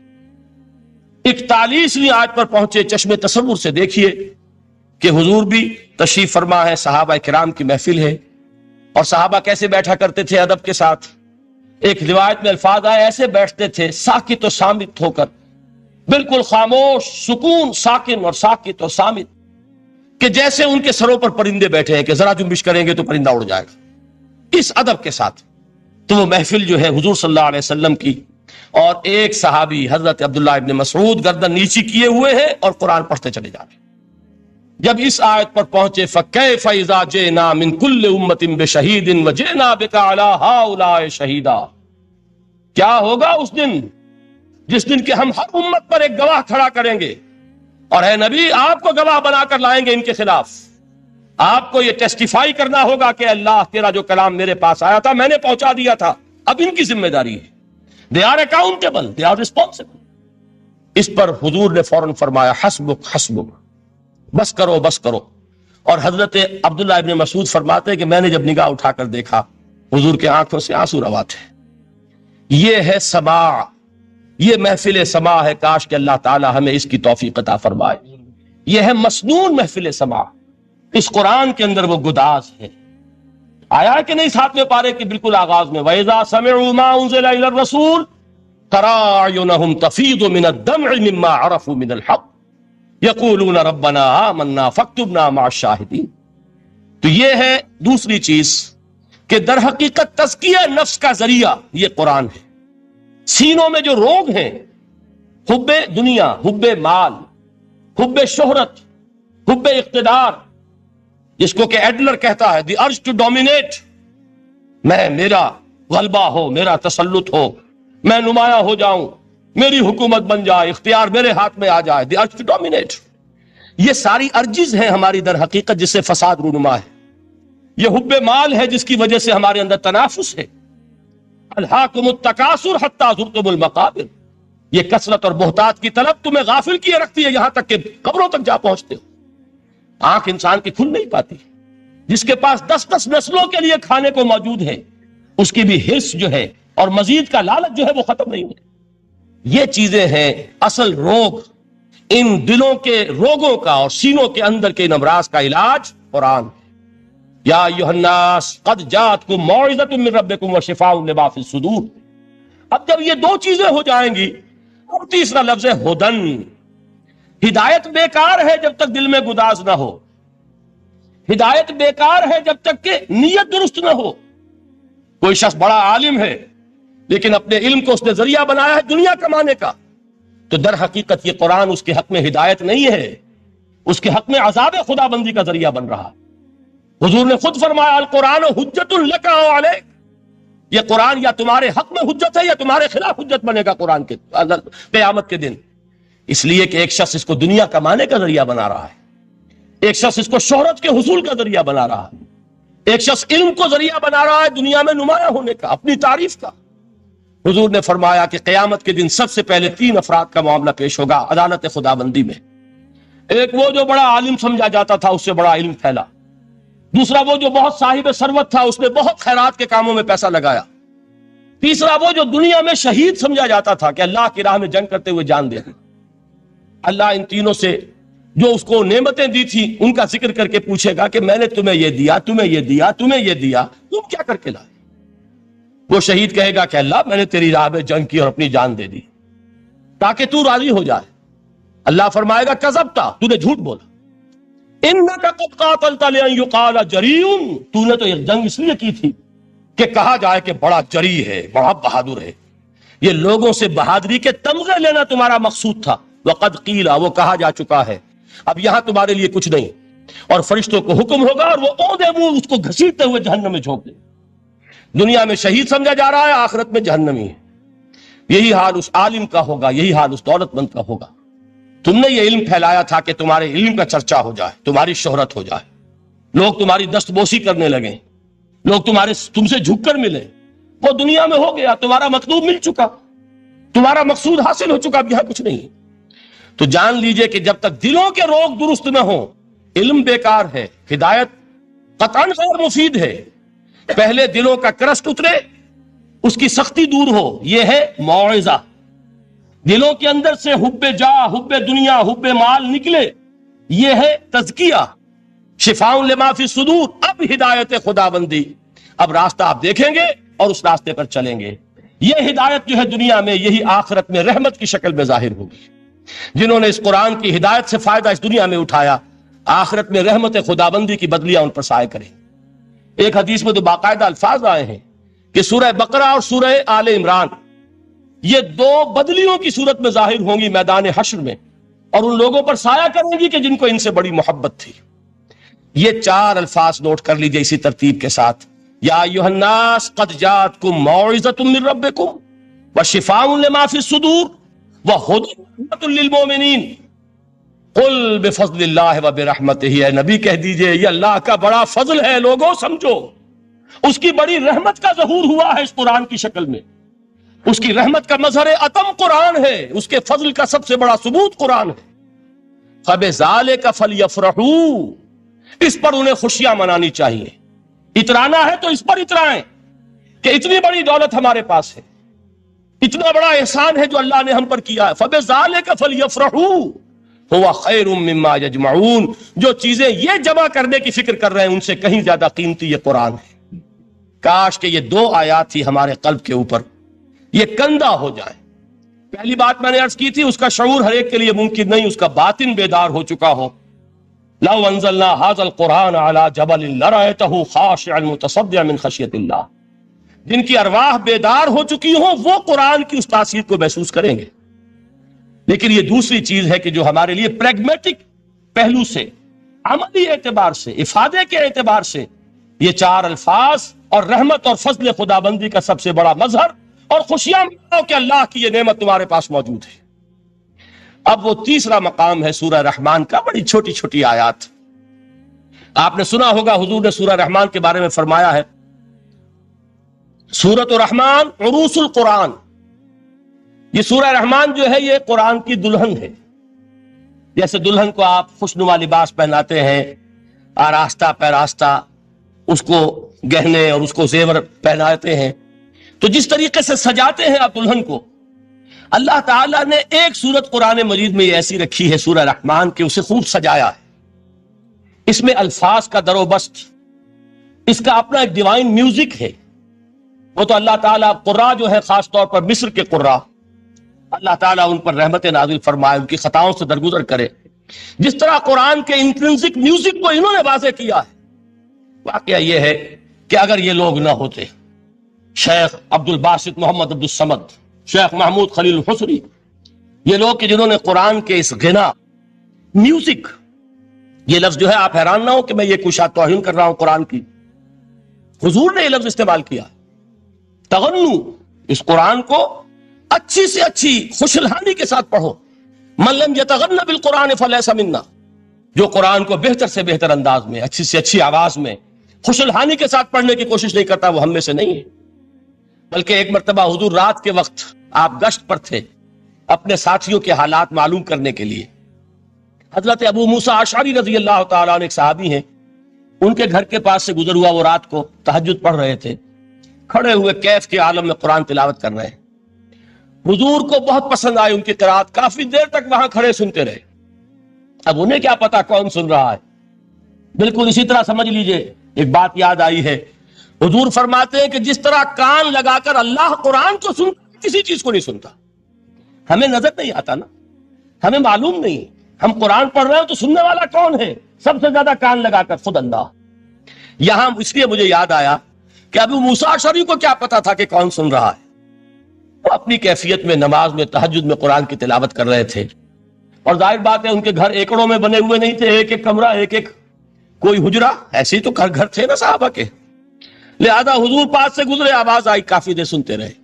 41ویں آیت پر پہنچے، چشم تصور سے دیکھیے کہ حضور بھی تشریف فرما ہے، صحابہ کرام کی محفل ہے، اور صحابہ کیسے بیٹھا کرتے تھے ادب کے ساتھ۔ ایک روایت میں الفاظ آئے، ایسے بیٹھتے تھے ساکت و صامت ہو کر، بالکل خاموش، سکون، ساکن اور ساکت اور صامت، کہ جیسے ان کے سروں پر پرندے بیٹھے ہیں کہ ذرا جنبش کریں گے تو پرندہ اڑ جائے گا، اس ادب کے ساتھ۔ تو وہ محفل جو ہے حضور صلی اللہ علیہ وسلم کی، اور ایک صحابی حضرت عبداللہ ابن مسعود گردن نیچی کیے ہوئے ہیں اور قرآن پڑھتے چلے جا رہے ہیں۔ جب اس آیت پر پہنچے فَكَيْفَ إِذَا جِئْنَا مِن كُلِّ أُمَّةٍ بِشَهِيدٍ وَجِئْنَا بِكَ عَلَى هَؤُلَاءِ شَهِيدًا، کیا ہوگا اس دن جس دن کہ ہم ہر امت پر ایک گواہ کھڑا کریں گے، اور اے نبی آپ کو گواہ بنا کر لائیں گے ان کے خلاف۔ آپ کو یہ ٹیسٹیفائی کرنا ہوگا کہ اللہ تیرا جو کلام میرے پاس آیا تھا میں نے پہنچا دیا تھا، اب ان کی ذمہ داری ہے، they are accountable, they are responsible۔ اس پر حضور نے فوراً فرمایا حسبک حسبک، بس کرو بس کرو۔ اور حضرت عبداللہ ابن مسعود فرماتے ہیں کہ میں نے جب نگاہ اٹھا کر دیکھا حضور کے آنکھوں سے آنسو روا تھے۔ یہ ہے سماع، یہ محفل سماع ہے، کاش کہ اللہ تعالی ہمیں اس کی توفیق عطا فرمائے۔ یہ ہے مسنون محفل سماع، اس قرآن کے اندر وہ گداز ہے۔ آیا کہ نہیں 7ویں پارے کے بالکل آغاز میں وَإِذَا سَمِعُوا مَا أُنزِلَ إِلَى الرَّسُولِ تَرَىٰ أَعْيُنَهُمْ تَفِيضُ مِنَ الدَّمْعِ مِمَّا عَرَفُوا مِنَ الْحَقِّ يَقُولُونَ رَبَّنَا آمَنَّا فَاكْتُبْنَا مَعَ الشَّاهِدِينَ۔ تو یہ ہے دوسری چیز کہ در حقیقت تزکیہ نفس کا ذریعہ یہ قرآن ہے۔ سینوں میں جو روگ ہیں، حب دنیا، حب مال، حب شہرت، حب اقتدار، جس کو کہ ایڈلر کہتا ہے دی ارج ٹو ڈومینیٹ، میرا غلبہ ہو، میرا تسلط ہو، میں نمایاں ہو جاؤں، میری حکومت بن جائے، اختیار میرے ہاتھ میں آ جائے، دی ارج ٹو ڈومینیٹ۔ یہ ساری ارجز ہیں ہماری در حقیقت جس سے فساد رونما ہے۔ یہ حب مال ہے جس کی وجہ سے ہمارے اندر تنافس ہے۔ الہاکم التکاثر حتی زرتم المقابر، یہ کثرت اور بہتات کی طلب تمہیں غافل کیے رکھتی ہے یہاں تک کہ قبروں تک جا پہنچتے ہو۔ آنکھ انسان کی کھل نہیں پاتی، جس کے پاس 10 نسلوں کے لیے کھانے کو موجود ہے، اس کی بھی حرص جو ہے اور مزید کا لالچ جو ہے وہ ختم نہیں ہوتا۔ یہ چیزیں ہیں اصل روگ، ان دلوں کے روگوں کا اور سینوں کے اندر کے ان امراض کا علاج قرآن۔ یا ایھا الناس قد جاءتکم موعظۃ من ربکم وشفاء لما فی الصدور۔ اب جب یہ دو چیزیں ہو جائیں گی، اور تیسرا لفظ ہے ہدن۔ ہدایت بیکار ہے جب تک دل میں گداز نہ ہو، ہدایت بیکار ہے جب تک کہ نیت درست نہ ہو۔ کوئی شخص بڑا عالم ہے لیکن اپنے علم کو اس نے ذریعہ بنایا ہے دنیا کمانے کا، تو در حقیقت یہ قرآن اس کے حق میں ہدایت نہیں ہے، اس کے حق میں عذاب خدا بندی کا ذریعہ بن رہا۔ حضور نے خود فرمایا القرآن حجت لک و علیک، یہ قرآن یا تمہارے حق میں حجت ہے یا تمہارے خلاف حجت بنے گا قرآن کے قیامت کے دن۔ اس لیے کہ ایک شخص اس کو دنیا کمانے کا ذریعہ بنا رہا ہے، ایک شخص اس کو شہرت کے حصول کا ذریعہ بنا رہا ہے، ایک شخص علم کو ذریعہ بنا رہا ہے دنیا میں نمایاں ہونے کا، اپنی تعریف کا۔ حضور نے فرمایا کہ قیامت کے دن سب سے پہلے 3 افراد کا معاملہ پیش ہوگا عدالت خدا بندی میں۔ ایک وہ جو بڑا عالم سمجھا جاتا تھا، اس سے بڑا علم پھیلا۔ دوسرا وہ جو بہت صاحب ثروت تھا، اس نے بہت خیرات کے کاموں میں پیسہ لگایا۔ تیسرا وہ جو دنیا میں شہید سمجھا جاتا تھا کہ اللہ کی راہ میں جنگ کرتے ہوئے جان دے۔ اللہ ان تینوں سے جو اس کو نعمتیں دی تھی ان کا ذکر کر کے پوچھے گا کہ میں نے تمہیں یہ دیا، تمہیں یہ دیا، تمہیں یہ دیا، تم کیا کر کے لائے؟ وہ شہید کہے گا کہ اللہ میں نے تیری راہ میں جنگ کی اور اپنی جان دے دی تاکہ تو راضی ہو جائے۔ اللہ فرمائے گا کذبتا، تو نے جھوٹ بولا، انک قد قاتلت لان یقال جریء، تو نے تو یہ جنگ اس لیے کی تھی کہ کہا جائے کہ بڑا جری ہے، بڑا بہادر ہے۔ یہ لوگوں سے بہادری کے تمغے لینا تمہارا مقصود تھا۔ وقد قیل، وہ کہا جا چکا ہے، اب یہاں تمہارے لیے کچھ نہیں۔ اور فرشتوں کو حکم ہوگا اور وہ اودے منہ اس کو گھسیٹتے ہوئے جہنم میں جھونک دیں۔ دنیا میں شہید سمجھا جا رہا ہے، آخرت میں جہنمی ہے۔ یہی حال اس عالم کا ہوگا، یہی حال اس دولت مند کا ہوگا۔ تم نے یہ علم پھیلایا تھا کہ تمہارے علم کا چرچا ہو جائے، تمہاری شہرت ہو جائے، لوگ تمہاری دستبوسی کرنے لگیں، لوگ تم سے جھک کر ملیں۔ وہ دنیا میں ہو گیا، تمہارا مطلوب مل چکا، تمہارا مقصود حاصل ہو چکا، اب یہاں کچھ نہیں۔ تو جان لیجئے کہ جب تک دلوں کے روگ درست نہ ہوں، علم بیکار ہے، ہدایت قطعاً غیر مفید ہے۔ پہلے دلوں کا کرسٹ اترے، اس کی سختی دور ہو، یہ ہے موعظہ۔ دلوں کے اندر سے حب جاہ، حب دنیا، حب مال نکلے، یہ ہے تزکیہ۔ شفاء لما فی الصدور، اب ہدایت خداوندی، اب راستہ آپ دیکھیں گے اور اس راستے پر چلیں گے۔ یہ ہدایت جو ہے دنیا میں، یہی آخرت میں رحمت کی شکل میں ظاہر ہوگی۔ جنہوں نے اس قرآن کی ہدایت سے فائدہ اس دنیا میں اٹھایا، آخرت میں رحمت خداوندی کی بدلیاں ان پر سایہ کریں۔ ایک حدیث میں تو باقاعدہ الفاظ آئے ہیں کہ سورہ بقرہ اور سورہ آل عمران یہ دو بدلیوں کی صورت میں ظاہر ہوں گی میدان حشر میں، اور ان لوگوں پر سایہ کریں گی کہ جن کو ان سے بڑی محبت تھی۔ یہ چار الفاظ نوٹ کر لیجئے اسی ترتیب کے ساتھ: یا ایھا الناس قد جاءتکم موعظۃ من ربکم وشفاء لما فی الصدور وہدی ورحمۃ للمؤمنین قل بفضل اللہ وبرحمتہ۔ اے نبی کہہ دیجئے یہ اللہ کا بڑا فضل ہے، لوگوں سمجھو، اس کی بڑی رحمت کا ظہور ہوا ہے اس قرآن کی شکل میں۔ اس کی رحمت کا مظہر اتم قرآن ہے، اس کے فضل کا سب سے بڑا ثبوت قرآن ہے۔ فبذالک فلیفرحوا، اس پر انہیں خوشیاں منانی چاہیے۔ اترانا ہے تو اس پر اترائیں کہ اتنی بڑی دولت ہمارے پاس ہے، اتنا بڑا احسان ہے جو اللہ نے ہم پر کیا ہے۔ فبذالک فلیفرحوا هو خیر مما یجمعون، جو چیزیں یہ جمع کرنے کی فکر کر رہے ہیں ان سے کہیں زیادہ قیمتی یہ قرآن ہے۔ کاش کہ یہ دو آیات ہی ہمارے قلب کے اوپر یہ کندہ ہو جائے۔ پہلی بات میں نے عرض کی تھی، اس کا شعور ہر ایک کے لیے ممکن نہیں، اس کا باطن بیدار ہو چکا ہو۔ لو انزلنا هذا القرآن على جبل لرأيته خاشعا متصدعا من خشیۃ اللہ، جن کی ارواح بیدار ہو چکی ہوں وہ قرآن کی اس تاثیر کو محسوس کریں گے۔ لیکن یہ دوسری چیز ہے کہ جو ہمارے لیے پریگمیٹک پہلو سے، عملی اعتبار سے، افادے کے اعتبار سے یہ چار الفاظ اور رحمت اور فضل خدابندی کا سب سے بڑا مظہر، اور خوشیاں مناؤ کہ اللہ کی یہ نعمت تمہارے پاس موجود ہے۔ اب وہ تیسرا مقام ہے سورہ رحمان کا، بڑی چھوٹی چھوٹی آیات۔ آپ نے سنا ہوگا حضور نے سورہ رحمان کے بارے میں فرمایا ہے، سورۃ الرحمان عروس القرآن۔ یہ سورہ رحمان جو ہے یہ قرآن کی دلہن ہے۔ جیسے دلہن کو آپ خوشنما لباس پہناتے ہیں، آراستہ پیراستہ اس کو گہنے اور اس کو زیور پہناتے ہیں، تو جس طریقے سے سجاتے ہیں آپ دلہن کو، اللہ تعالیٰ نے ایک سورت قرآن مجید میں یہ ایسی رکھی ہے سورہ رحمان کہ اسے خوب سجایا ہے۔ اس میں الفاظ کا در و بست، اس کا اپنا ایک ڈیوائن میوزک ہے۔ وہ تو اللہ تعالیٰ قراء جو ہے، خاص طور پر مصر کے قراء، اللہ تعالیٰ ان پر رحمت نازل فرمائے، ان کی خطاؤں سے درگزر کرے۔ جس طرح قرآن کے انٹرنسک میوزک کو انہوں نے واضح کیا ہے۔ واقعہ یہ ہے کہ اگر یہ لوگ نہ ہوتے، شیخ عبد الباسط محمد عبد الصمد، شیخ محمود خلیل الحصری، یہ لوگ کہ جنہوں نے قرآن کے اس غنا، میوزک، یہ لفظ جو ہے آپ حیران نہ ہو کہ میں یہ کوئی شاید توہین کر رہا ہوں قرآن کی، حضور نے یہ لفظ استعمال کیا، تغنو، اس قرآن کو اچھی سے اچھی خوشلحانی کے ساتھ پڑھو۔ من لم یتغن بالقرآن فلیس منا، جو قرآن کو بہتر سے بہتر انداز میں، اچھی سے اچھی آواز میں، خوشلحانی کے ساتھ پڑھنے کی کوشش نہیں کرتا، وہ ہم میں سے نہیں ہے۔ بلکہ ایک مرتبہ حضور رات کے وقت آپ گشت پر تھے اپنے ساتھیوں کے حالات معلوم کرنے کے لیے۔ حضرت ابو موسیٰ اشعری رضی اللہ تعالیٰ عنہ ایک صحابی ہیں، ان کے گھر کے پاس سے گزر ہوا، وہ رات کو تہجد پڑھ رہے تھے، کھڑے ہوئے کیف کے عالم میں قرآن تلاوت کر رہے ہیں۔ حضور کو بہت پسند آئی ان کی قرات، کافی دیر تک وہاں کھڑے سنتے رہے۔ اب انہیں کیا پتا کون سن رہا ہے، بالکل اسی طرح سمجھ لیجئے ایک بات یاد آئی ہے، حضور فرماتے ہیں کہ جس طرح کان لگا کر اللہ قرآن کو سنتا، کسی چیز کو نہیں سنتا۔ ہمیں نظر نہیں آتا نا، ہمیں معلوم نہیں، ہم قرآن پڑھ رہے ہیں تو سننے والا کون ہے؟ سب سے زیادہ کان لگا کر خود اللہ۔ یہاں اس لیے مجھے یاد آیا کہ ابو موسیٰ اشعری کو کیا پتا تھا کہ کون سن رہا ہے؟ وہ اپنی کیفیت میں نماز میں تہجد میں قرآن کی تلاوت کر رہے تھے، اور ظاہر بات ہے ان کے گھر ایکڑوں میں بنے ہوئے نہیں تھے، ایک ایک کمرہ، ایک ایک کوئی حجرہ، ایسے ہی تو گھر تھے نا صحابہ کے۔ لہذا حضور پاس سے گزرے، آواز آئی، کافی دیر سنتے رہے۔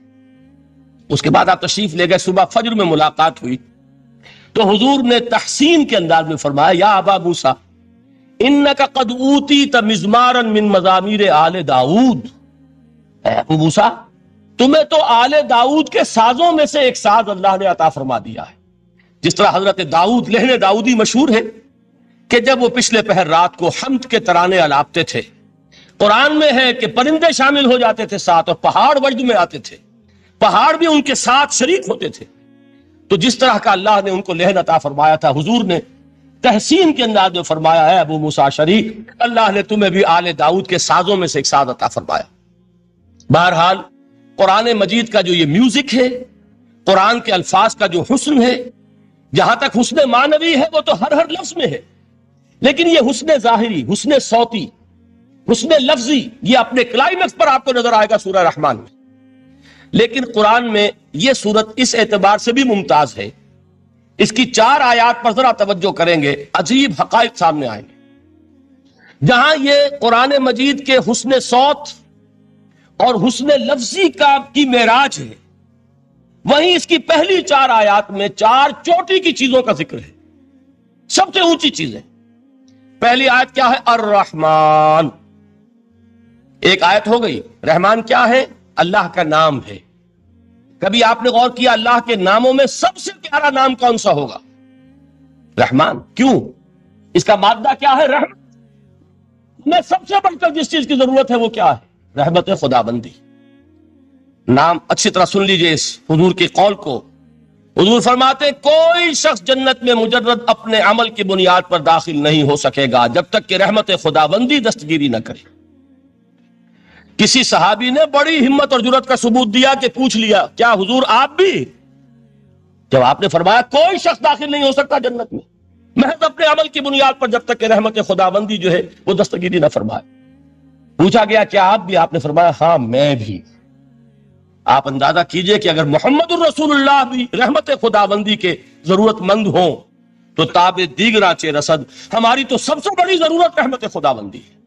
اس کے بعد آپ تشریف لے گئے، صبح فجر میں ملاقات ہوئی تو حضور نے تحسین کے انداز میں فرمایا، یا ابا موسیٰ انک قد اوتیت مزمارا من مزامیر آل داؤد، اے ابو موسیٰ تمہیں تو آل داؤد کے سازوں میں سے ایک ساز اللہ نے عطا فرما دیا ہے۔ جس طرح حضرت داؤد، لہن داؤدی مشہور ہے کہ جب وہ پچھلے پہر رات کو حمد کے ترانے الاپتے تھے، قرآن میں ہے کہ پرندے شامل ہو جاتے تھے ساتھ، اور پہاڑ وجد میں آتے تھے، پہاڑ بھی ان کے ساتھ شریک ہوتے تھے. تو جس طرح کا اللہ نے ان کو لہن عطا فرمایا تھا، حضور نے تحسین کے انداز میں فرمایا ہے ابو موسیٰ اشعری، اللہ نے تمہیں بھی آل داؤد کے سازوں میں سے ایک ساز عطا فرمایا. بہرحال قرآن مجید کا جو یہ میوزک ہے، قرآن کے الفاظ کا جو حسن ہے، جہاں تک حسن معنوی ہے وہ تو ہر لفظ میں ہے، لیکن یہ حسن ظاہری، حسن صوتی، حسن لفظی، یہ اپنے کلائمیکس پر آپ کو نظر آئے گا سورہ رحمان میں. لیکن قرآن میں یہ سورت اس اعتبار سے بھی ممتاز ہے، اس کی 4 آیات پر ذرا توجہ کریں گے، عجیب حقائق سامنے آئیں گے. جہاں یہ قرآن مجید کے حسن صوت اور حسن لفظی کی معراج ہے، وہیں اس کی پہلی 4 آیات میں 4 چوٹی کی چیزوں کا ذکر ہے، سب سے اونچی چیزیں. پہلی آیت کیا ہے؟ الرحمن. ایک آیت ہو گئی. رحمان کیا ہے؟ اللہ کا نام ہے. کبھی آپ نے غور کیا اللہ کے ناموں میں سب سے پیارا نام کون سا ہوگا؟ رحمان. کیوں؟ اس کا مادہ کیا ہے؟ رحمت. میں سب سے بڑھ کر جس چیز کی ضرورت ہے وہ کیا ہے؟ رحمت خداوندی. نام اچھی طرح سن لیجئے اس حضور کے قول کو. حضور فرماتے ہیں کوئی شخص جنت میں مجرد اپنے عمل کی بنیاد پر داخل نہیں ہو سکے گا جب تک کہ رحمت خداوندی دستگیری نہ کرے. کسی صحابی نے بڑی ہمت اور جرات کا ثبوت دیا کہ پوچھ لیا کیا حضور آپ بھی؟ جب آپ نے فرمایا کوئی شخص داخل نہیں ہو سکتا جنت میں محض اپنے عمل کی بنیاد پر جب تک کہ رحمت خداوندی جو ہے وہ دستگیری نہ فرمائے. پوچھا گیا کیا آپ بھی؟ آپ نے فرمایا ہاں میں بھی. آپ اندازہ کیجئے کہ اگر محمد الرسول اللہ بھی رحمت خداوندی کے ضرورت مند ہوں تو تاب دیگراں چہ رسد، ہماری تو سب سے بڑی ضرورت رحمت خداوندی ہے.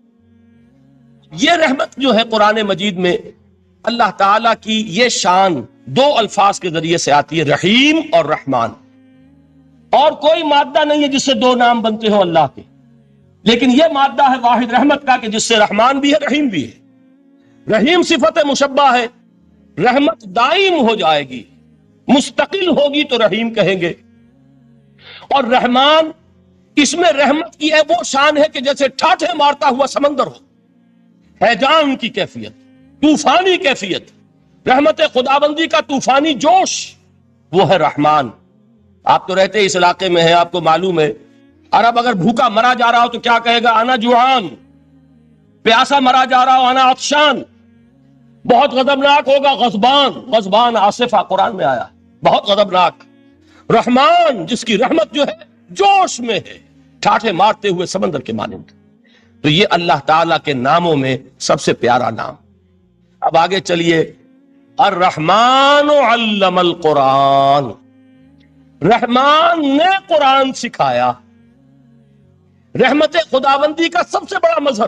یہ رحمت جو ہے قرآن مجید میں اللہ تعالیٰ کی یہ شان 2 الفاظ کے ذریعے سے آتی ہے، رحیم اور رحمان. اور کوئی مادہ نہیں ہے جس سے 2 نام بنتے ہوں اللہ کے، لیکن یہ مادہ ہے واحد رحمت کا کہ جس سے رحمان بھی ہے رحیم بھی ہے. رحیم صفت مشبہ ہے، رحمت دائم ہو جائے گی، مستقل ہوگی تو رحیم کہیں گے. اور رحمان، اس میں رحمت کی وہ شان ہے کہ جیسے ٹھاٹھے مارتا ہوا سمندر ہو، ہیجان کی کیفیت، طوفانی کیفیت، رحمت خداوندی کا طوفانی جوش، وہ ہے رحمان. آپ تو رہتے اس علاقے میں ہیں، آپ کو معلوم ہے عرب اگر بھوکا مرا جا رہا ہو تو کیا کہے گا؟ انا جوعان. پیاسا مرا جا رہا ہو انا عطشان. بہت غضبناک ہوگا غضبان. غضبان آصفہ قرآن میں آیا، بہت غضبناک. رحمان جس کی رحمت جو ہے جوش میں ہے، ٹھاٹھے مارتے ہوئے سمندر کے مانند. تو یہ اللہ تعالیٰ کے ناموں میں سب سے پیارا نام. اب آگے چلیے. الرحمن علم القرآن. رحمان نے قرآن سکھایا. رحمت خداوندی کا سب سے بڑا مظہر،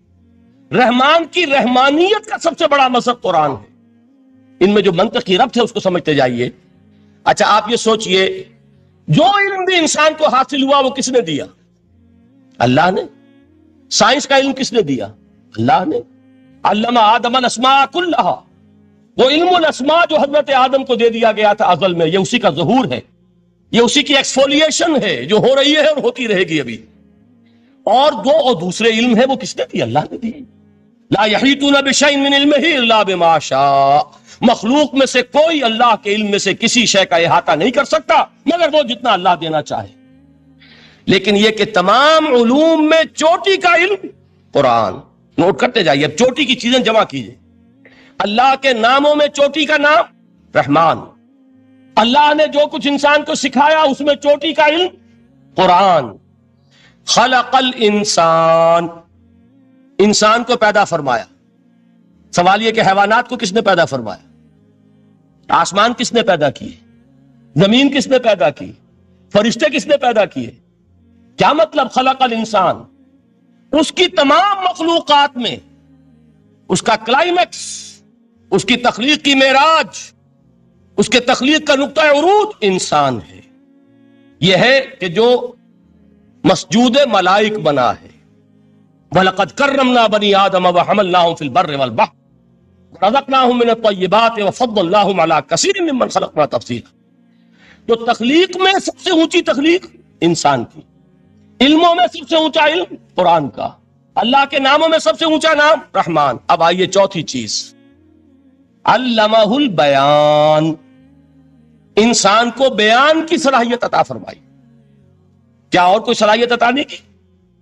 رحمان کی رحمانیت کا سب سے بڑا مظہر قرآن ہے. ان میں جو منطقی ربط ہے اس کو سمجھتے جائیے. اچھا آپ یہ سوچئے جو علم بھی انسان کو حاصل ہوا وہ کس نے دیا؟ اللہ نے. سائنس کا علم کس نے دیا؟ اللہ نے. علم آدم الاسماء کلھا. وہ علم الاسماء جو حضرت آدم کو دے دیا گیا تھا ازل میں، یہ اسی کا ظہور ہے، یہ اسی کی ایکسفولیشن ہے جو ہو رہی ہے اور ہوتی رہے گی ابھی. اور دوسرے علم ہے وہ کس نے دی؟ اللہ نے دی. لا یحیطون بشیء من علمہ الا بما شاء. مخلوق میں سے کوئی اللہ کے علم میں سے کسی شے کا احاطہ نہیں کر سکتا مگر وہ جتنا اللہ دینا چاہے. لیکن یہ کہ تمام علوم میں چوٹی کا علم قرآن. نوٹ کرتے جائیے، اب چوٹی کی چیزیں جمع کیجئے. اللہ کے ناموں میں چوٹی کا نام رحمان. اللہ نے جو کچھ انسان کو سکھایا اس میں چوٹی کا علم قرآن. خلق الانسان. انسان کو پیدا فرمایا. سوال یہ کہ حیوانات کو کس نے پیدا فرمایا؟ آسمان کس نے پیدا کیے؟ زمین کس نے پیدا کی؟ فرشتے کس نے پیدا کیے؟ کیا مطلب خلق الانسان؟ اس کی تمام مخلوقات میں اس کا کلائمیکس، اس کی تخلیق کی معراج، اس کے تخلیق کا نقطہ عروج انسان ہے. یہ ہے کہ جو مسجود ملائک بنا ہے. وَلَقَدْ كَرَّمْنَا بَنِي آدَمَ وَحَمَلْنَاهُمْ فِي الْبَرِّ وَالْبَحْرِ وَرَزَقْنَاهُمْ مِنَ الطَّيِّبَاتِ وَفَضَّلْنَاهُمْ عَلَى كَثِيرٍ مِّمَّنْ خَلَقْنَا تَفْضِيلًا. تو تخلیق میں سب سے اونچی تخلیق انسان کی، علموں میں سب سے اونچا علم قرآن کا، اللہ کے ناموں میں سب سے اونچا نام رحمان۔ اب آئیے چوتھی چیز، علمہ البیان، انسان کو بیان کی صلاحیت عطا فرمائی۔ کیا اور کوئی صلاحیت عطا نہیں کی؟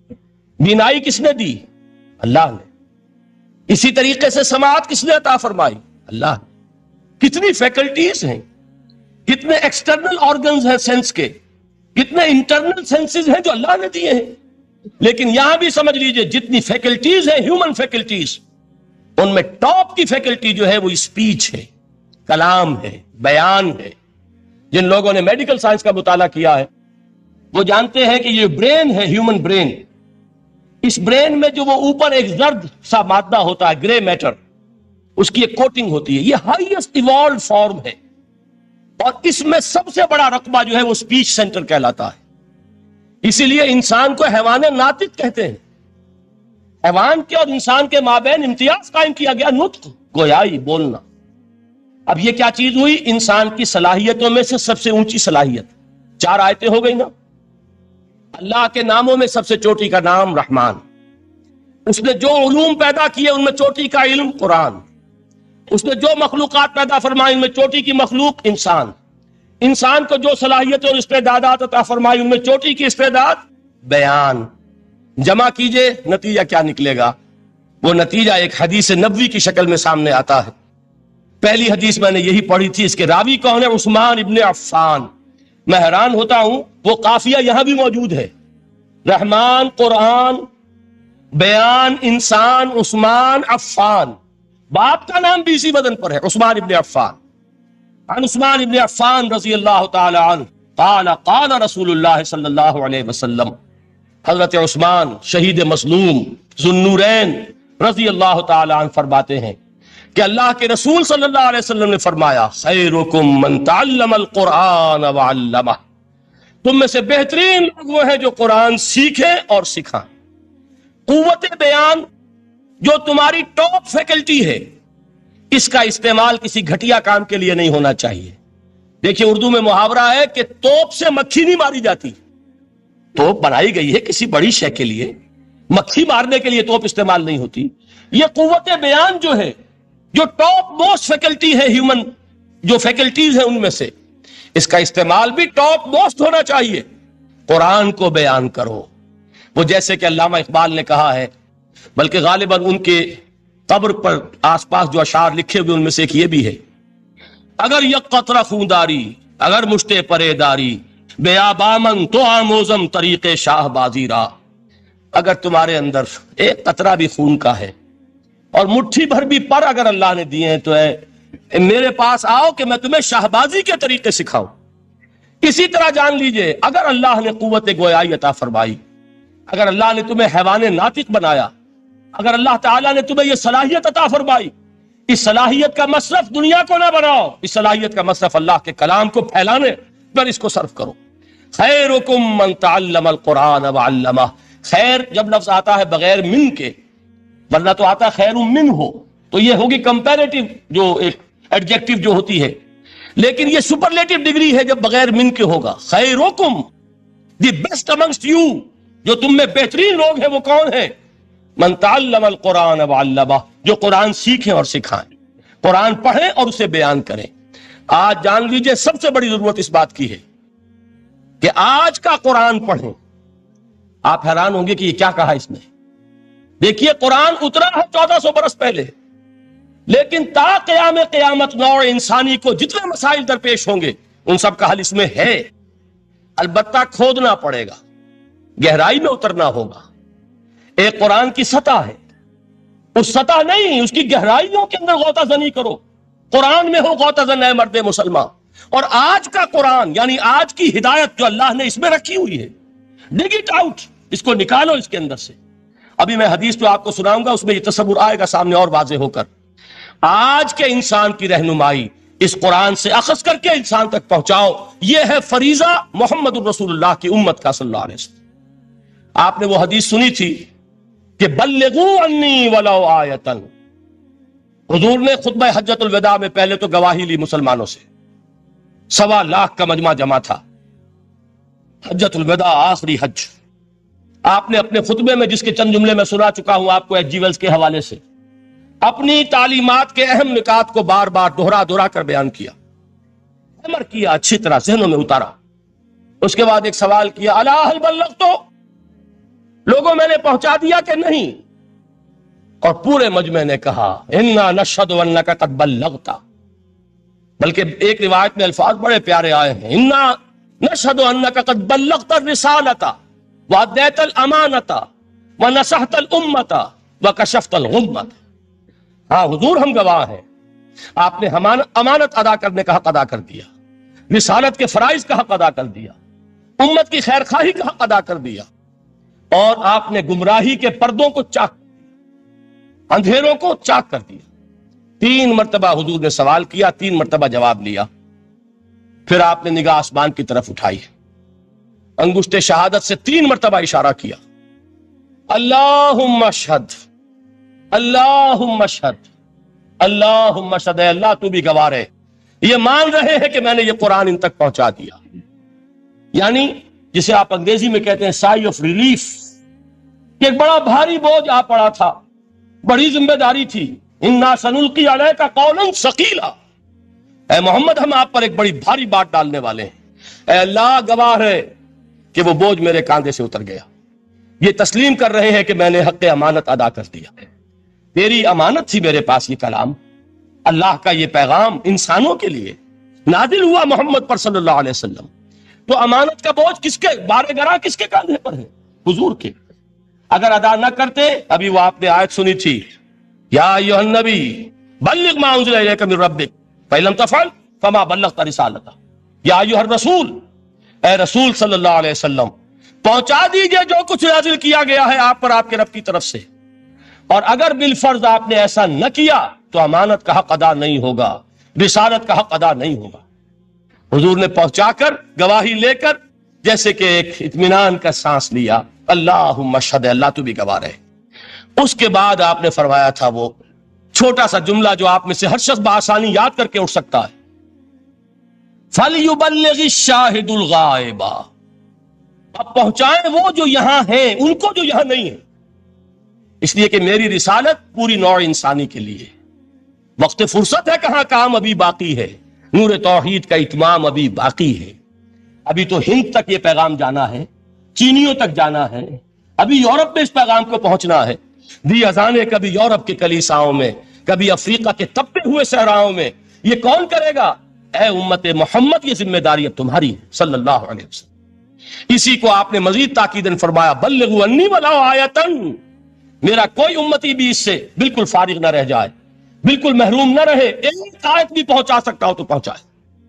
بینائی کس نے دی؟ اللہ نے۔ اسی طریقے سے سماعت کس نے عطا فرمائی؟ اللہ نے۔ کتنی فیکلٹیز ہیں، کتنے ایکسٹرنل آرگنز ہیں سینس کے، کتنے انٹرنل سینسز ہیں جو اللہ نے دیے ہیں۔ لیکن یہاں بھی سمجھ لیجئے جتنی فیکلٹیز ہیں ہیومن فیکلٹیز، ان میں ٹاپ کی فیکلٹی جو ہے وہ اسپیچ ہے، کلام ہے، بیان ہے۔ جن لوگوں نے میڈیکل سائنس کا مطالعہ کیا ہے وہ جانتے ہیں کہ یہ برین ہے، ہیومن برین، اس برین میں جو وہ اوپر ایک زرد سا مادہ ہوتا ہے، گرے میٹر، اس کی ایک کوٹنگ ہوتی ہے، یہ ہائیسٹ ایوالوڈ فارم ہے، اور اس میں سب سے بڑا رقبہ جو ہے وہ اسپیچ سینٹر کہلاتا ہے۔ اسی لیے انسان کو حیوان ناطق کہتے ہیں۔ حیوان کے اور انسان کے مابین امتیاز قائم کیا گیا، نطق، گویائی، بولنا۔ اب یہ کیا چیز ہوئی؟ انسان کی صلاحیتوں میں سے سب سے اونچی صلاحیت۔ 4 آیتیں ہو گئی نا۔ اللہ کے ناموں میں سب سے چوٹی کا نام رحمان، اس نے جو علوم پیدا کیے ان میں چوٹی کا علم قرآن، اس نے جو مخلوقات پیدا فرمائی ان میں چوٹی کی مخلوق انسان، انسان کو جو صلاحیت اور استعدادات عطا فرمائی ان میں چوٹی کی استعداد بیان۔ جمع کیجئے نتیجہ کیا نکلے گا؟ وہ نتیجہ ایک حدیث نبوی کی شکل میں سامنے آتا ہے۔ پہلی حدیث میں نے یہی پڑھی تھی، اس کے راوی کون ہے؟ عثمان ابن عفان۔ میں حیران ہوتا ہوں وہ قافیہ یہاں بھی موجود ہے، رحمان، قرآن، بیان، انسان، عثمان، عفان، باپ کا نام بھی اسی وزن پر ہے، عثمان ابن عفان۔ عن عثمان ابن عفان رضی اللہ تعالی عنہ قال قال رسول اللہ صلی اللہ علیہ وسلم، حضرت عثمان شہید مظلوم ذو النورین رضی اللہ تعالی عنہ فرماتے ہیں کہ اللہ کے رسول صلی اللہ علیہ وسلم نے فرمایا، خیرکم من تعلم القرآن وعلمہ، تم میں سے بہترین لوگ وہ ہیں جو قرآن سیکھیں اور سکھائیں۔ قوت بیان جو تمہاری ٹاپ فیکلٹی ہے، اس کا استعمال کسی گھٹیا کام کے لیے نہیں ہونا چاہیے۔ دیکھیے اردو میں محاورہ ہے کہ توپ سے مکھی نہیں ماری جاتی۔ توپ بنائی گئی ہے کسی بڑی شے کے لیے، مکھی مارنے کے لیے توپ استعمال نہیں ہوتی۔ یہ قوت بیان جو ہے، جو ٹاپ موسٹ فیکلٹی ہے ہیومن، جو فیکلٹیز ہیں ان میں سے، اس کا استعمال بھی ٹاپ موسٹ ہونا چاہیے۔ قرآن کو بیان کرو، وہ جیسے کہ علامہ اقبال نے کہا ہے، بلکہ غالباً ان کے قبر پر آس پاس جو اشعار لکھے ہوئے ان میں سے ایک یہ بھی ہے، اگر یک قطرہ خونداری، اگر مشتے پرے داری، بیابامن تو آموزم طریق شاہ بازی را۔ اگر تمہارے اندر ایک قطرہ بھی خون کا ہے اور مٹھی بھر بھی پر اگر اللہ نے دیے ہیں تو میرے پاس آؤ کہ میں تمہیں شاہبازی کے طریقے سکھاؤں۔ اسی طرح جان لیجئے اگر اللہ نے قوت گویائی عطا فرمائی، اگر اللہ نے تمہیں حیوان ناطق بنایا، اگر اللہ تعالیٰ نے تمہیں یہ صلاحیت عطا فرمائی، اس صلاحیت کا مصرف دنیا کو نہ بناؤ، اس صلاحیت کا مصرف اللہ کے کلام کو پھیلانے پر اس کو صرف کرو۔ خیرکم من تعلم القرآن وعلمہ۔ خیر جب لفظ آتا ہے بغیر من کے، ورنہ تو آتا خیر من ہو تو یہ ہوگی کمپیریٹیو جو ایک ایڈجیکٹیو جو ہوتی ہے، لیکن یہ سپرلیٹیو ڈگری ہے جب بغیر من کے ہوگا۔ خیرکم، دی بیسٹ امنگسٹ یو، جو تم میں بہترین لوگ ہیں وہ کون ہیں؟ من تعلم القرآن وعلمہ، جو قرآن سیکھیں اور سکھائیں، قرآن پڑھیں اور اسے بیان کریں۔ آج جان لیجئے سب سے بڑی ضرورت اس بات کی ہے کہ آج کا قرآن پڑھیں۔ آپ حیران ہوں گے کہ یہ کیا کہا اس نے۔ دیکھیے قرآن اترا ہے 1400 برس پہلے، لیکن تا قیام قیامت نوع انسانی کو جتنے مسائل درپیش ہوں گے ان سب کا حل اس میں ہے، البتہ کھودنا پڑے گا، گہرائی میں اترنا ہوگا۔ ایک قرآن کی سطح ہے، اس سطح نہیں، اس کی گہرائیوں کے اندر غوطہ زنی کرو۔ قرآن میں ہو غوطہ زن اے مرد مسلمان، اور آج کا قرآن یعنی آج کی ہدایت جو اللہ نے اس میں رکھی ہوئی ہے، ڈگ اٹ آؤٹ، اس کو نکالو اس کے اندر سے۔ ابھی میں حدیث جو آپ کو سناؤں گا اس میں یہ تصور آئے گا سامنے اور واضح ہو کر۔ آج کے انسان کی رہنمائی اس قرآن سے اخذ کر کے انسان تک پہنچاؤ، یہ ہے فریضہ محمد الرسول اللہ کی امت کا صلی اللہ علیہ وسلم۔ آپ نے وہ حدیث سنی تھی کہ بلغوا عنی ولو آیۃ۔ حضور نے خطبہ حجۃ الوداع میں پہلے تو گواہی لی مسلمانوں سے، 1.25 लाख का मजमा जमा था। हज्जतुल वदा, आखिरी हज। आपने अपने खुतबे में, जिसके चंद जुमले में सुना चुका हूं आपको एचजी वेल्स के हवाले से, अपनी तालीमात के अहम निकात को बार बार दोहरा दोहरा कर बयान किया, अमर किया, अच्छी तरह ज़हनों में उतारा। उसके बाद एक सवाल किया, अला हल बल्लगतो, लोगों मैंने पहुंचा दिया कि नहीं? और पूरे मजमे ने कहा, इन्ना नशहदु अन्नका क़द बल्लगता। बल्कि एक रिवायत में अल्फाज बड़े प्यारे आए हैं, इन्ना नशहदु अन्नका क़द बल्लगता रिसालता व अद्दैतल अमानता व नसहतल उम्मता व कशफ्तल गुम्मत। हाँ हुजूर, हम गवाह हैं, आपने अमानत अदा करने का हक अदा कर दिया, रिसालत के फराइज का हक अदा कर दिया, उम्मत की खैर खाही का हक अदा कर दिया, और आपने गुमराही के पर्दों को चाक, अंधेरों को चाक कर दिया। 3 मरतबा हुजूर ने सवाल किया, 3 मरतबा जवाब लिया। फिर आपने निगाह आसमान की तरफ उठाई, अंगुश्ते शहादत से 3 मरतबा इशारा किया, अल्लाहुम्मा अशहद, अल्लाहुम्मा अशहद, अल्लाहुम्मा अशहद, अल्लाह तू भी गवाह है, ये मान रहे हैं कि मैंने ये कुरान इन तक पहुंचा दिया। यानी जिसे आप अंग्रेजी में कहते हैं साई ऑफ रिलीफ, एक बड़ा भारी बोझ आ पड़ा था, बड़ी जिम्मेदारी थी। इन्ना सनुल्की अलैका कौलन सकीला, ऐ मोहम्मद हम आप पर एक बड़ी भारी बात डालने वाले हैं। ऐ अल्लाह गवाह है कि वो बोझ मेरे कांधे से उतर गया। ये तस्लीम कर रहे हैं कि मैंने हक अमानत अदा कर दिया। तेरी अमानत थी मेरे पास ये कलाम, अल्लाह का ये पैगाम इंसानों के लिए नाजिल हुआ मोहम्मद पर सल्लल्लाहु अलैहि वसल्लम। तो अमानत का बोझ किसके बारे गरा, किसके कांधे पर है? हुजूर के। अगर अदा न करते, अभी वो आपने आयत सुनी थी, या अय्युहन नबी बल्लिग मा उन्ज़िला इलैका मिन रब्बिक फ़इल्लम तफ़अल फ़मा बल्लग़ता रिसालता। या अय्युहर रसूल, ए रसूल सल्लल्लाहु अलैहि वसल्लम, पहुंचा दीजिए जो कुछ नाजिल किया गया है आप पर आपके रब की तरफ से, और अगर बिलफर्ज आपने ऐसा न किया तो अमानत का हक अदा नहीं होगा, रिसालत का हक अदा नहीं होगा। हुजूर ने पहुंचाकर, गवाही लेकर, जैसे कि एक इत्मीनान का सांस लिया, अल्लाहुम्मा अशहद, अल्लाह तू भी गवाह रहे। उसके बाद आपने फरमाया था वो छोटा सा जुमला जो आप में से हर शख्स बआसानी याद करके उठ सकता है, फलयुबल्लिगिश शाहिदुल गायबा। अब पहुंचाएं वो जो यहां हैं उनको जो यहां नहीं है, इसलिए कि मेरी रिसालत पूरी नौ इंसानी के लिए। वक्त फुर्सत है कहां, काम अभी बाकी है, नूर तौहीद का इत्माम अभी बाकी है। अभी तो हिंद तक ये पैगाम जाना है, चीनियों तक जाना है, अभी यूरोप में इस पैगाम को पहुंचना है। दी अजाने कभी यूरोप के कलीसाओं में, कभी अफ्रीका के तपते हुए सहराओं में। ये कौन करेगा? ऐ उम्मत मोहम्मद, ये जिम्मेदारी अब तुम्हारी है सल्लल्लाहु अलैहि वसल्लम। इसी को आपने मजीद ताकीदन फरमाया, बल्लिगू अन्नी वलाउ आयतन, मेरा कोई उम्मती भी इससे बिल्कुल फारिग न रह जाए, बिल्कुल महरूम न रहे, एक आयत भी पहुंचा सकता हो तो पहुंचाए।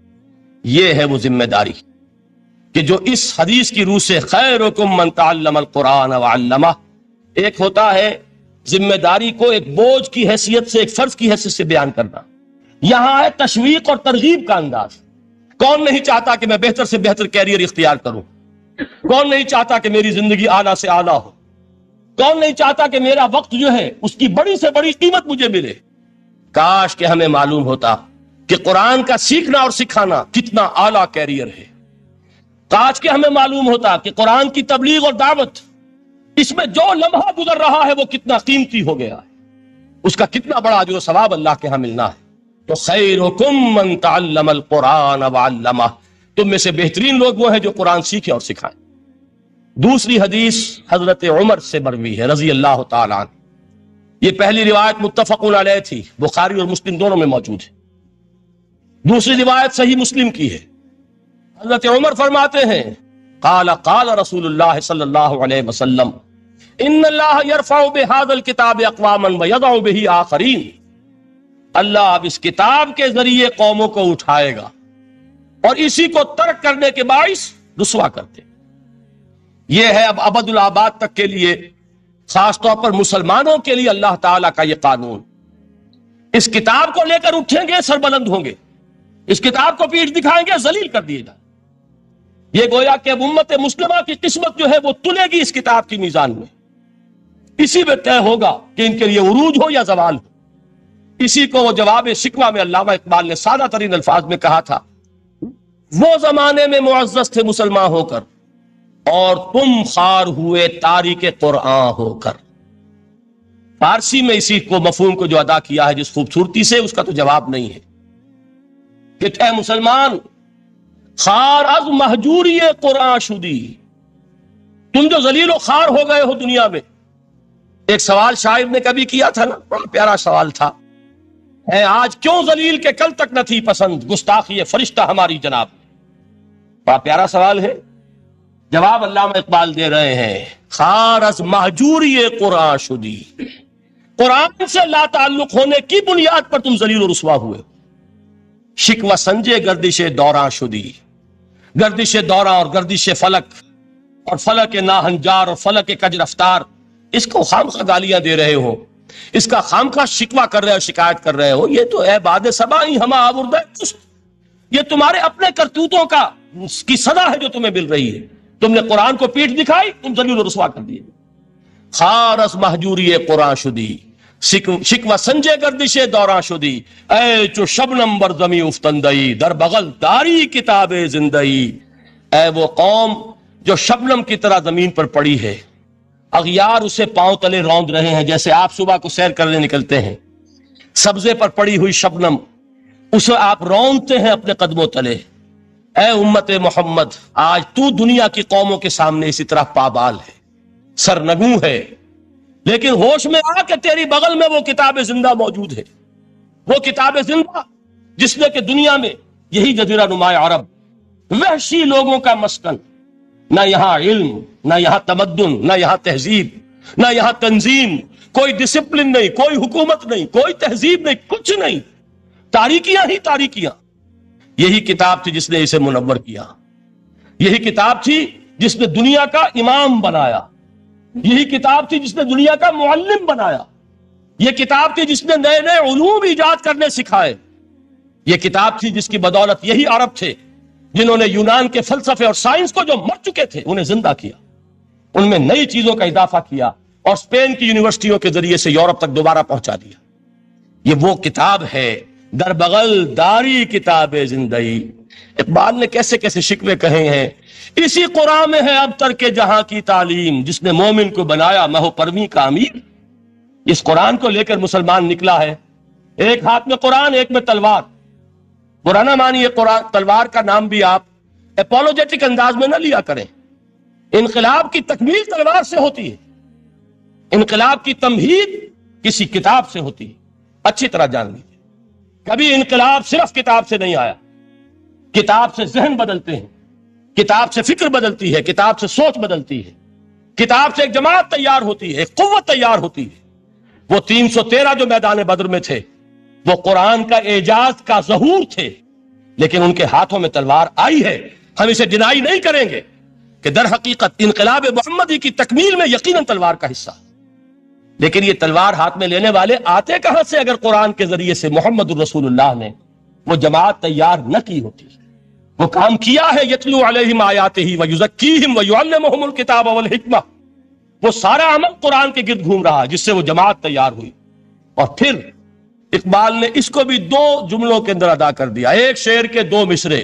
ये है वो जिम्मेदारी कि जो इस हदीस की रूह से खैरुकुम मन तअल्लमल कुरान व अल्लमा। एक होता है जिम्मेदारी को एक बोझ की हैसियत से, एक फर्ज की हैसियत से बयान करना, यहां है तशवीक और तरगीब का अंदाज। कौन नहीं चाहता कि मैं बेहतर से बेहतर कैरियर इख्तियार करूं? कौन नहीं चाहता कि मेरी जिंदगी आला से आला हो? कौन नहीं चाहता कि मेरा वक्त जो है उसकी बड़ी से बड़ी कीमत मुझे मिले? काश कि हमें मालूम होता कि कुरान का सीखना और सिखाना कितना आला कैरियर है। काश कि हमें मालूम होता कि कुरान की तबलीग और दावत, इसमें जो लम्हा गुजर रहा है वो कितना कीमती हो गया है, उसका कितना बड़ा अजर सवाब अल्लाह के यहां मिलना है। तो खैरुकुम मन तअल्लमल कुरान व अल्लमा, तुम में से बेहतरीन लोग वो हैं जो कुरान सीखे और सिखाएं। दूसरी हदीस हजरत उमर से मरवी है रजी अल्लाह तआला अन्हु। ये पहली रिवायत मुत्तफक़ुन अलैह थी, बुखारी और मुस्लिम दोनों में मौजूद है। दूसरी रिवायत सही मुस्लिम की है। हजरत उमर फरमाते हैं, क़ाल क़ाल रसूलुल्लाह सल्लल्लाहु अलैहि वसल्लम, इन्नल्लाह यरफ़उ बिहाज़ल किताब अक़वामन व यदअउ बिही आख़रीन। अल्लाह अब इस किताब के जरिए कौमों को उठाएगा और इसी को तर्क करने के बाइस रुसवा करते। यह है अब अबदुल आबाद तक के लिए, खासतौर पर मुसलमानों के लिए अल्लाह ताला का यह कानून। इस किताब को लेकर उठेंगे सरबलंद होंगे, इस किताब को पीठ दिखाएंगे जलील कर दिए जाए। यह गोया कि अब उम्मत मुस्लिमा की किस्मत जो है वो तुलेगी इस किताब की मीजान में। इसी में तय होगा कि इनके लिए उरूज हो या जवाल हो। इसी को वो जवाब शिकवा में अल्लामा इकबाल ने सादा तरीन अल्फाज में कहा था وہ زمانے میں معزز تھے مسلمان ہو کر، اور تم خوار ہوئے تاریک قرآن ہو کر۔ فارسی میں اسی کو مفہوم کو جو ادا کیا ہے جس خوبصورتی سے، اس کا تو جواب نہیں ہے کہ اے مسلمان خار از مہجوری قرآن شدی، تم جو ذلیل و خار ہو گئے ہو دنیا میں۔ ایک سوال شاعر نے کبھی کیا تھا نا، بڑا پیارا سوال تھا، ہے آج کیوں ذلیل کے کل تک نہ تھی پسند، گستاخی فرشتہ ہماری جناب۔ بڑا پیارا سوال ہے، جواب علامہ اقبال دے رہے ہیں، خار از مہجوری قرآن شدی، قرآن سے لا تعلق ہونے کی بنیاد پر تم ذلیل و رسوا ہوئے۔ شکوہ سنجے گردش دوراں شدی، گردش دوراں اور گردش فلک اور فلک ناہنجار اور فلک کج رفتار، اس کو خامخواہ گالیاں دے رہے ہو، اس کا خامخواہ شکوہ کر رہے ہو، شکایت کر رہے ہو، یہ تو اے باد صبا ہی ہما آوردہ کست، یہ تمہارے اپنے کرتوتوں کا کی سزا ہے جو تمہیں مل رہی ہے۔ تم نے قرآن کو پیٹھ دکھائی، تم ذلیل و رسوا کر دیے۔ خار از مہجوری قرآن شدی، شکوہ سنجے گردش دوراں شدی، اے چو شبنم بر زمیں افتندئی، در بغل داری کتاب زندئی، اے وہ قوم جو شبنم کی طرح زمین پر پڑی ہے، اغیار اسے پاؤں تلے روند رہے ہیں، جیسے آپ صبح کو سیر کرنے نکلتے ہیں، سبزے پر پڑی ہوئی شبنم اسے آپ روندتے ہیں اپنے قدموں تلے۔ اے امت محمد، آج تو دنیا کی قوموں کے سامنے اسی طرح پابال ہے، سرنگوں ہے، لیکن ہوش میں آ کہ تیری بغل میں وہ کتاب زندہ موجود ہے، وہ کتاب زندہ جس نے کہ دنیا میں یہی جزیرہ نما عرب، وحشی لوگوں کا مسکن، نہ یہاں علم، نہ یہاں تمدن، نہ یہاں تہذیب، نہ یہاں تنظیم، کوئی ڈسپلن نہیں، کوئی حکومت نہیں، کوئی تہذیب نہیں، کچھ نہیں، تاریکیاں ہی تاریکیاں۔ یہی کتاب تھی جس نے اسے منور کیا، یہی کتاب تھی جس نے دنیا کا امام بنایا، یہی کتاب تھی جس نے دنیا کا معلم بنایا، یہ کتاب تھی جس نے نئے نئے علوم ایجاد کرنے سکھائے، یہ کتاب تھی جس کی بدولت یہی عرب تھے جنہوں نے یونان کے فلسفے اور سائنس کو جو مر چکے تھے انہیں زندہ کیا، ان میں نئی چیزوں کا اضافہ کیا اور اسپین کی یونیورسٹیوں کے ذریعے سے یورپ تک دوبارہ پہنچا دیا۔ یہ وہ کتاب ہے، در بغل داری کتاب زندئی۔ اقبال نے کیسے کیسے شکوے کہے ہیں، اسی قرآن میں ہے اب تر کے جہاں کی تعلیم، جس نے مومن کو بنایا مہو پرمی کا امیر۔ اس قرآن کو لے کر مسلمان نکلا ہے، ایک ہاتھ میں قرآن، ایک میں تلوار۔ برا نہ مانیے، قرآن تلوار کا نام بھی آپ اپولوجیٹک انداز میں نہ لیا کریں۔ انقلاب کی تکمیل تلوار سے ہوتی ہے، انقلاب کی تمہید کسی کتاب سے ہوتی ہے، اچھی طرح جان لیجیے۔ کبھی انقلاب صرف کتاب سے نہیں آیا، کتاب سے ذہن بدلتے ہیں، کتاب سے فکر بدلتی ہے، کتاب سے سوچ بدلتی ہے، کتاب سے ایک جماعت تیار ہوتی ہے، ایک قوت تیار ہوتی ہے۔ وہ 313 جو میدان بدر میں تھے وہ قرآن کا اعجاز کا ظہور تھے، لیکن ان کے ہاتھوں میں تلوار آئی ہے، ہم اسے ڈینائی نہیں کریں گے کہ در حقیقت انقلاب محمدی کی تکمیل میں یقیناً تلوار کا حصہ۔ لیکن یہ تلوار ہاتھ میں لینے والے آتے کہاں سے اگر قرآن کے ذریعے سے محمد الرسول اللہ نے وہ جماعت تیار نہ کی ہوتی، وہ کام کیا ہے، یتلو علیہم آیاتہ ویزکیہم ویعلمہم الکتاب والحکمہ، وہ سارا عمل قرآن کے گرد گھوم رہا جس سے وہ جماعت تیار ہوئی۔ اور پھر اقبال نے اس کو بھی 2 جملوں کے اندر ادا کر دیا، ایک شعر کے 2 مصرے،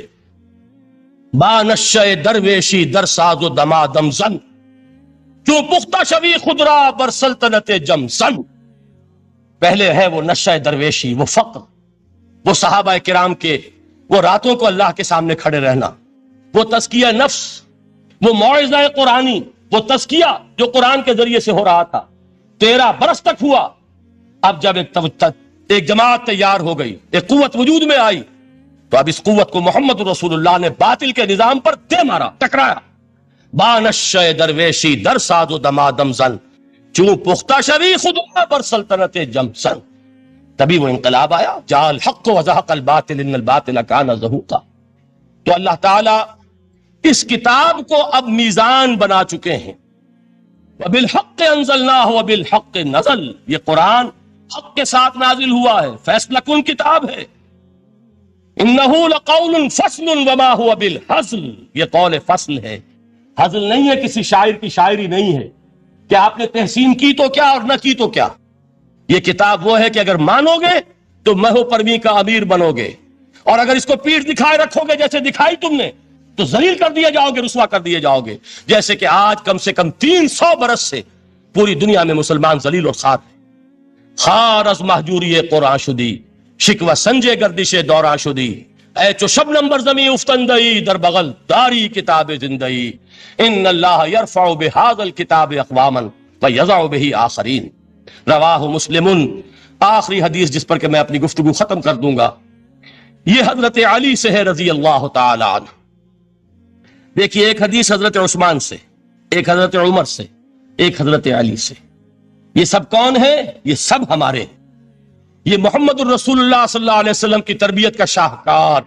با نشہ درویشی در ساز و دمادم زن، جو پختہ شوی خدرا بر سلطنت جم سن۔ پہلے ہے وہ نشہ درویشی، وہ فقر، وہ صحابہ کرام کے وہ راتوں کو اللہ کے سامنے کھڑے رہنا، وہ تزکیہ نفس، وہ موعظہ قرآنی، وہ تزکیہ جو قرآن کے ذریعے سے ہو رہا تھا 13 برس تک ہوا۔ اب جب ایک جماعت تیار ہو گئی، ایک قوت وجود میں آئی، تو اب اس قوت کو محمد رسول اللہ نے باطل کے نظام پر دے مارا، ٹکرایا۔ بانشہ درویشی در ساز و دمادم زن، چوں پختہ شوی خدا بر سلطنت جم سن۔ تبھی وہ انقلاب آیا، جاء الحق وزہق الباطل ان الباطل کان زہوقا۔ تو اللہ تعالیٰ اس کتاب کو اب میزان بنا چکے ہیں، وبالحق انزلناہ وبالحق نزل، یہ قرآن حق کے ساتھ نازل ہوا ہے، فیصلہ کن کتاب ہے۔ انہ لقول فصل وما هو بالحزل، یہ قول فصل ہے، حزل نہیں ہے، کسی شاعر کی شاعری نہیں ہے کہ آپ نے تحسین کی تو کیا اور نہ کی تو کیا۔ یہ کتاب وہ ہے کہ اگر مانو گے تو مہو پرمی کا امیر بنو گے، اور اگر اس کو پیٹھ دکھائے رکھو گے جیسے دکھائی تم نے تو ذلیل کر دیے جاؤ گے، رسوا کر دیے جاؤ گے، جیسے کہ آج کم سے کم 300 برس سے پوری دنیا میں مسلمان ذلیل اور خار ہیں۔ خار از محجوری قرآن شدی، شکوہ سنجے گردش دوران شدی، اے چو شبنم بر زمین افتندئی، در بغل داری کتاب زندئی، ان اللہ یرفع بہذا الکتاب اقواما ویضع بہ آخرین۔ رواہ مسلم۔ آخری حدیث جس پر کہ میں اپنی گفتگو ختم کر دوں گا، یہ حضرت علی سے ہے رضی اللہ تعالی عنہ۔ دیکھیے، ایک حدیث حضرت عثمان سے، ایک حضرت عمر سے، ایک حضرت علی سے۔ یہ سب کون ہیں؟ یہ سب ہمارے ہیں۔ یہ محمد الرسول اللہ صلی اللہ علیہ وسلم کی تربیت کا شاہکار۔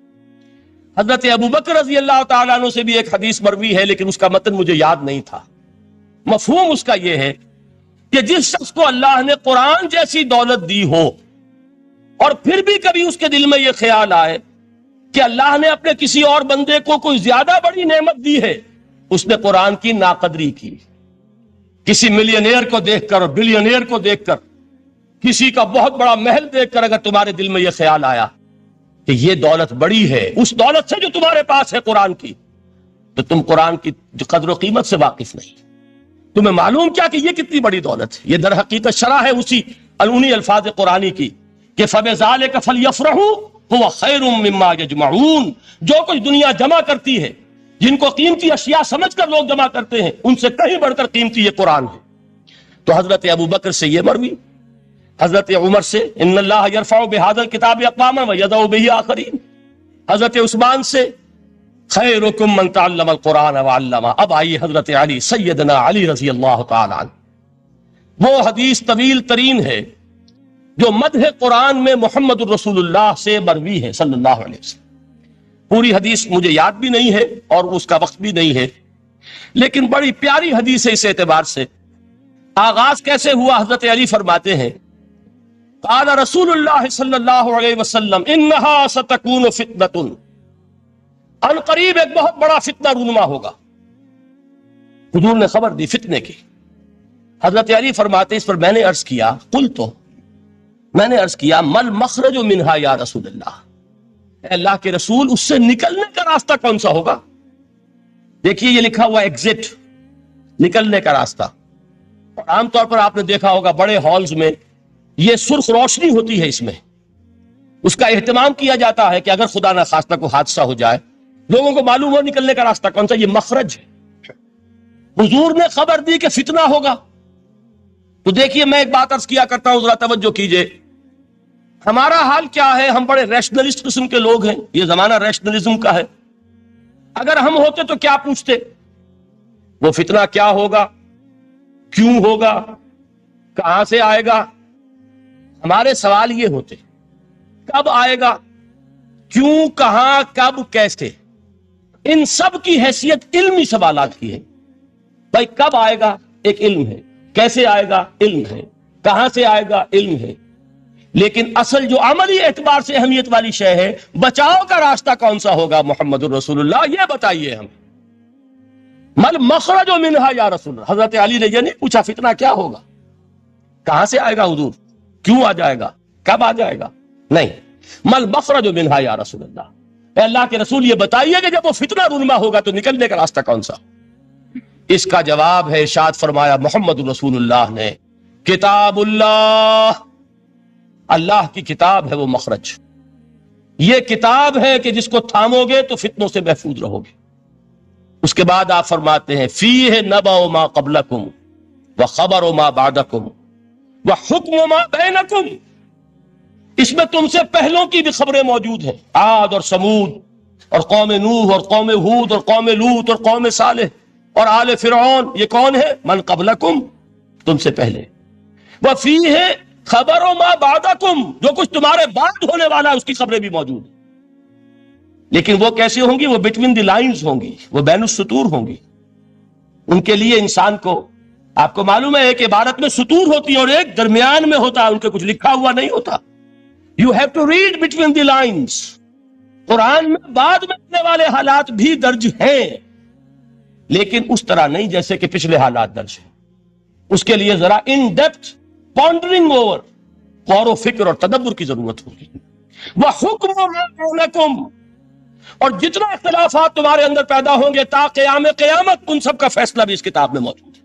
حضرت ابو بکر رضی اللہ تعالیٰ عنہ سے بھی ایک حدیث مروی ہے، لیکن اس کا متن مجھے یاد نہیں تھا۔ مفہوم اس کا یہ ہے کہ جس شخص کو اللہ نے قرآن جیسی دولت دی ہو اور پھر بھی کبھی اس کے دل میں یہ خیال آئے کہ اللہ نے اپنے کسی اور بندے کو کوئی زیادہ بڑی نعمت دی ہے، اس نے قرآن کی ناقدری کی۔ کسی ملینئر کو دیکھ کر اور بلینئر کو دیکھ کر، کسی کا بہت بڑا محل دیکھ کر اگر تمہارے دل میں یہ خیال آیا کہ یہ دولت بڑی ہے اس دولت سے جو تمہارے پاس ہے قرآن کی، تو تم قرآن کی قدر و قیمت سے واقف نہیں۔ تمہیں معلوم کیا کہ یہ کتنی بڑی دولت ہے؟ یہ در حقیقت شرح ہے انہی الفاظ قرآنی کی کہ فَبِذَلِكَ فَلْيَفْرَحُوا هُوَ خَيْرٌ مِّمَّا يَجْمَعُونَ۔ جو کچھ دنیا جمع کرتی ہے، جن کو قیمتی اشیاء سمجھ کر لوگ جمع کرتے ہیں، ان سے کہیں بڑھ کر قیمتی یہ قرآن ہے۔ تو حضرت ابو بکر سے یہ مروی، حضرت عمر سے ان اللہ یرفع بہذا الکتاب اقواما ویضع بہ آخرین، حضرت عثمان سے خیرکم من تعلم القرآن وعلمہ۔ اب آئیے حضرت علی، سیدنا علی رضی اللہ تعالی عنہ۔ وہ حدیث طویل ترین ہے جو مدح قرآن میں محمد الرسول اللہ سے مروی ہے صلی اللہ علیہ وسلم۔ پوری حدیث مجھے یاد بھی نہیں ہے اور اس کا وقت بھی نہیں ہے، لیکن بڑی پیاری حدیث ہے اس اعتبار سے۔ آغاز کیسے ہوا؟ حضرت علی فرماتے ہیں قال رسول اللہ صلی اللہ علیہ وسلم انہا ستکون فتنۃ، ان قریب ایک بہت بڑا فتنہ رونما ہوگا۔ حضور نے خبر دی فتنے کی۔ حضرت علی فرماتے اس پر میں نے عرض کیا، میں نے عرض کیا مل مخرج منہا یا رسول اللہ، اے اللہ کے رسول اس سے نکلنے کا راستہ کون سا ہوگا؟ دیکھیے یہ لکھا ہوا ایگزٹ، نکلنے کا راستہ۔ اور عام طور پر آپ نے دیکھا ہوگا بڑے ہالز میں یہ سرخ روشنی ہوتی ہے، اس میں اس کا اہتمام کیا جاتا ہے کہ اگر خدا نہ خواستہ کو حادثہ ہو جائے لوگوں کو معلوم ہو نکلنے کا راستہ کون سا، یہ مخرج ہے۔ حضور نے خبر دی کہ فتنہ ہوگا۔ تو دیکھیے میں ایک بات عرض کیا کرتا ہوں، ذرا توجہ کیجئے۔ ہمارا حال کیا ہے؟ ہم بڑے ریشنلسٹ قسم کے لوگ ہیں، یہ زمانہ ریشنلزم کا ہے۔ اگر ہم ہوتے تو کیا پوچھتے؟ وہ فتنہ کیا ہوگا، کیوں ہوگا، کہاں سے آئے گا؟ ہمارے سوال یہ ہوتے، کب آئے گا، کیوں، کہاں، کب، کیسے۔ ان سب کی حیثیت علمی سوالات کی ہے۔ بھائی کب آئے گا ایک علم ہے، کیسے آئے گا علم ہے، کہاں سے آئے گا علم ہے، لیکن اصل جو عملی اعتبار سے اہمیت والی شے ہے، بچاؤ کا راستہ کون سا ہوگا محمد الرسول اللہ، یہ بتائیے ہمیں۔ مل مخرج منہا یا رسول اللہ۔ حضرت علی نے یہ نہیں پوچھا فتنہ کیا ہوگا، کہاں سے آئے گا حضور، کیوں آ جائے گا، کب آ جائے گا، نہیں، مل مخرج منہا یا رسول اللہ، اے اللہ کے رسول یہ بتائیے کہ جب وہ فتنہ رونما ہوگا تو نکلنے کا راستہ کون سا۔ اس کا جواب ہے، ارشاد فرمایا محمد رسول اللہ نے، کتاب اللہ، اللہ کی کتاب ہے وہ مخرج۔ یہ کتاب ہے کہ جس کو تھامو گے تو فتنوں سے محفوظ رہو گے۔ اس کے بعد آپ فرماتے ہیں فیہ نبأ ما قبلکم وخبر ما بعدکم وحکم ما بینکم، اس میں تم سے پہلوں کی بھی خبریں موجود ہیں، عاد اور سمود اور قوم نوح اور قوم ہود اور قوم لوط اور قوم صالح اور آل فرعون، یہ کون ہے؟ من قبلکم، تم سے پہلے۔ وفیہ خبر ما بعدکم، جو کچھ تمہارے بعد ہونے والا ہے اس کی خبریں بھی موجود ہیں، لیکن وہ کیسے ہوں گی؟ وہ بٹوین دی لائنز ہوں گی، وہ بین السطور ہوں گی۔ ان کے لیے انسان کو، آپ کو معلوم ہے ایک عبارت میں سطور ہوتی ہے اور ایک درمیان میں ہوتا ہے، ان کے کچھ لکھا ہوا نہیں ہوتا۔ You have to read between the lines۔ قرآن میں بعد میں آنے والے حالات بھی درج ہیں، لیکن اس طرح نہیں جیسے کہ پچھلے حالات درج ہیں۔ اس کے لیے ذرا ان ڈیپتھ پونڈرنگ اوور، غور و فکر اور تدبر کی ضرورت ہوگی۔ وَحُكْمُ مَا بَيْنَكُمْ، اور جتنا اختلافات تمہارے اندر پیدا ہوں گے تا قیام قیامت، ان سب کا فیصلہ بھی اس کتاب میں موجود ہے۔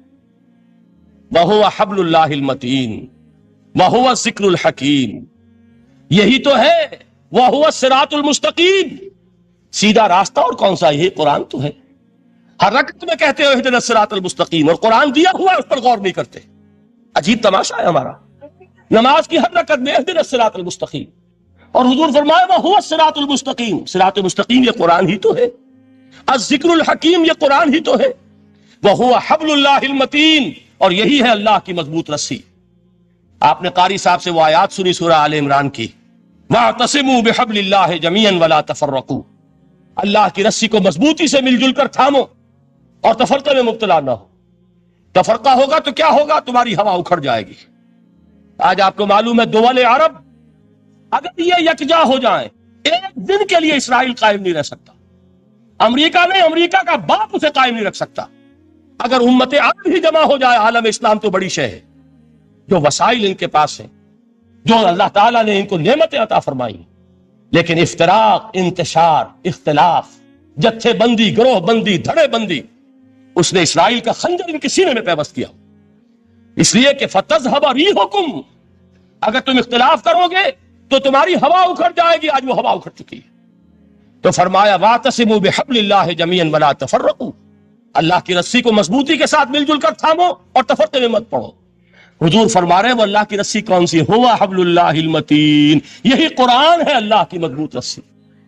وَهُوَ حَبْلُ اللَّهِ الْمَتِينُ وَهُوَ الذِّكْرُ الْحَكِيمُ، یہی تو ہے وَهُوَ الصِّرَاطُ الْمُسْتَقِيمُ، سیدھا راستہ اور کون سا؟ یہی قرآن تو ہے۔ ہر رکعت میں کہتے ہو اہدنا الصراط المستقیم، اور قرآن دیا ہوا ہے اس پر غور نہیں کرتے۔ عجیب تماشا ہے ہمارا، نماز کی ہر رکعت میں اہدنا الصراط المستقیم، اور حضور فرمایا وَهُوَ الصراط المستقیم، صراط مستقیم یہ قرآن ہی تو ہے، الذکر الحکیم یہ قرآن ہی تو ہے، وَهُوَ حبل اللہ المتین، اور یہی ہے اللہ کی مضبوط رسی۔ آپ نے قاری صاحب سے وہ آیات سنی سورہ آل عمران کی، وَاعْتَصِمُوا بِحَبْلِ اللَّهِ جَمِيعًا وَلَا تَفَرَّقُوا، اللہ کی رسی کو مضبوطی سے مل جل کر تھامو اور تفرقے میں مبتلا نہ ہو۔ تفرقہ ہوگا تو کیا ہوگا؟ تمہاری ہوا اکھڑ جائے گی۔ آج آپ کو معلوم ہے دول عرب اگر یہ یکجا ہو جائیں، ایک دن کے لیے اسرائیل قائم نہیں رہ سکتا، امریکہ نہیں، امریکہ کا باپ اسے قائم نہیں رکھ سکتا۔ اگر امت عرب ہی جمع ہو جائے، عالم اسلام تو بڑی شے ہے، جو وسائل ان کے پاس ہیں، جو اللہ تعالیٰ نے ان کو نعمتیں عطا فرمائی، لیکن افتراق، انتشار، اختلاف، جتھے بندی، گروہ بندی، دھڑے بندی، اس نے اسرائیل کا خنجر ان کے سینے میں پیوست کیا۔ اس لیے کہ فَتَذْهَبَ رِيحُكُمْ، اگر تم اختلاف کرو گے تو تمہاری ہوا اکھڑ جائے گی، آج وہ ہوا اکھڑ چکی ہے۔ تو فرمایا وَاعْتَصِمُوا بِحَبْلِ اللَّهِ جَمِيعًا وَلَا تَفَرَّقُوا، اللہ کی رسی کو مضبوطی کے ساتھ مل جل کر تھامو اور تفرقے میں مت پڑو۔ حضور فرما رہے ہیں وہ اللہ کی رسی کون سی؟ هُوَ حَبْلُ اللَّهِ الْمَتِينُ، یہی قرآن ہے اللہ کی مضبوط رسی۔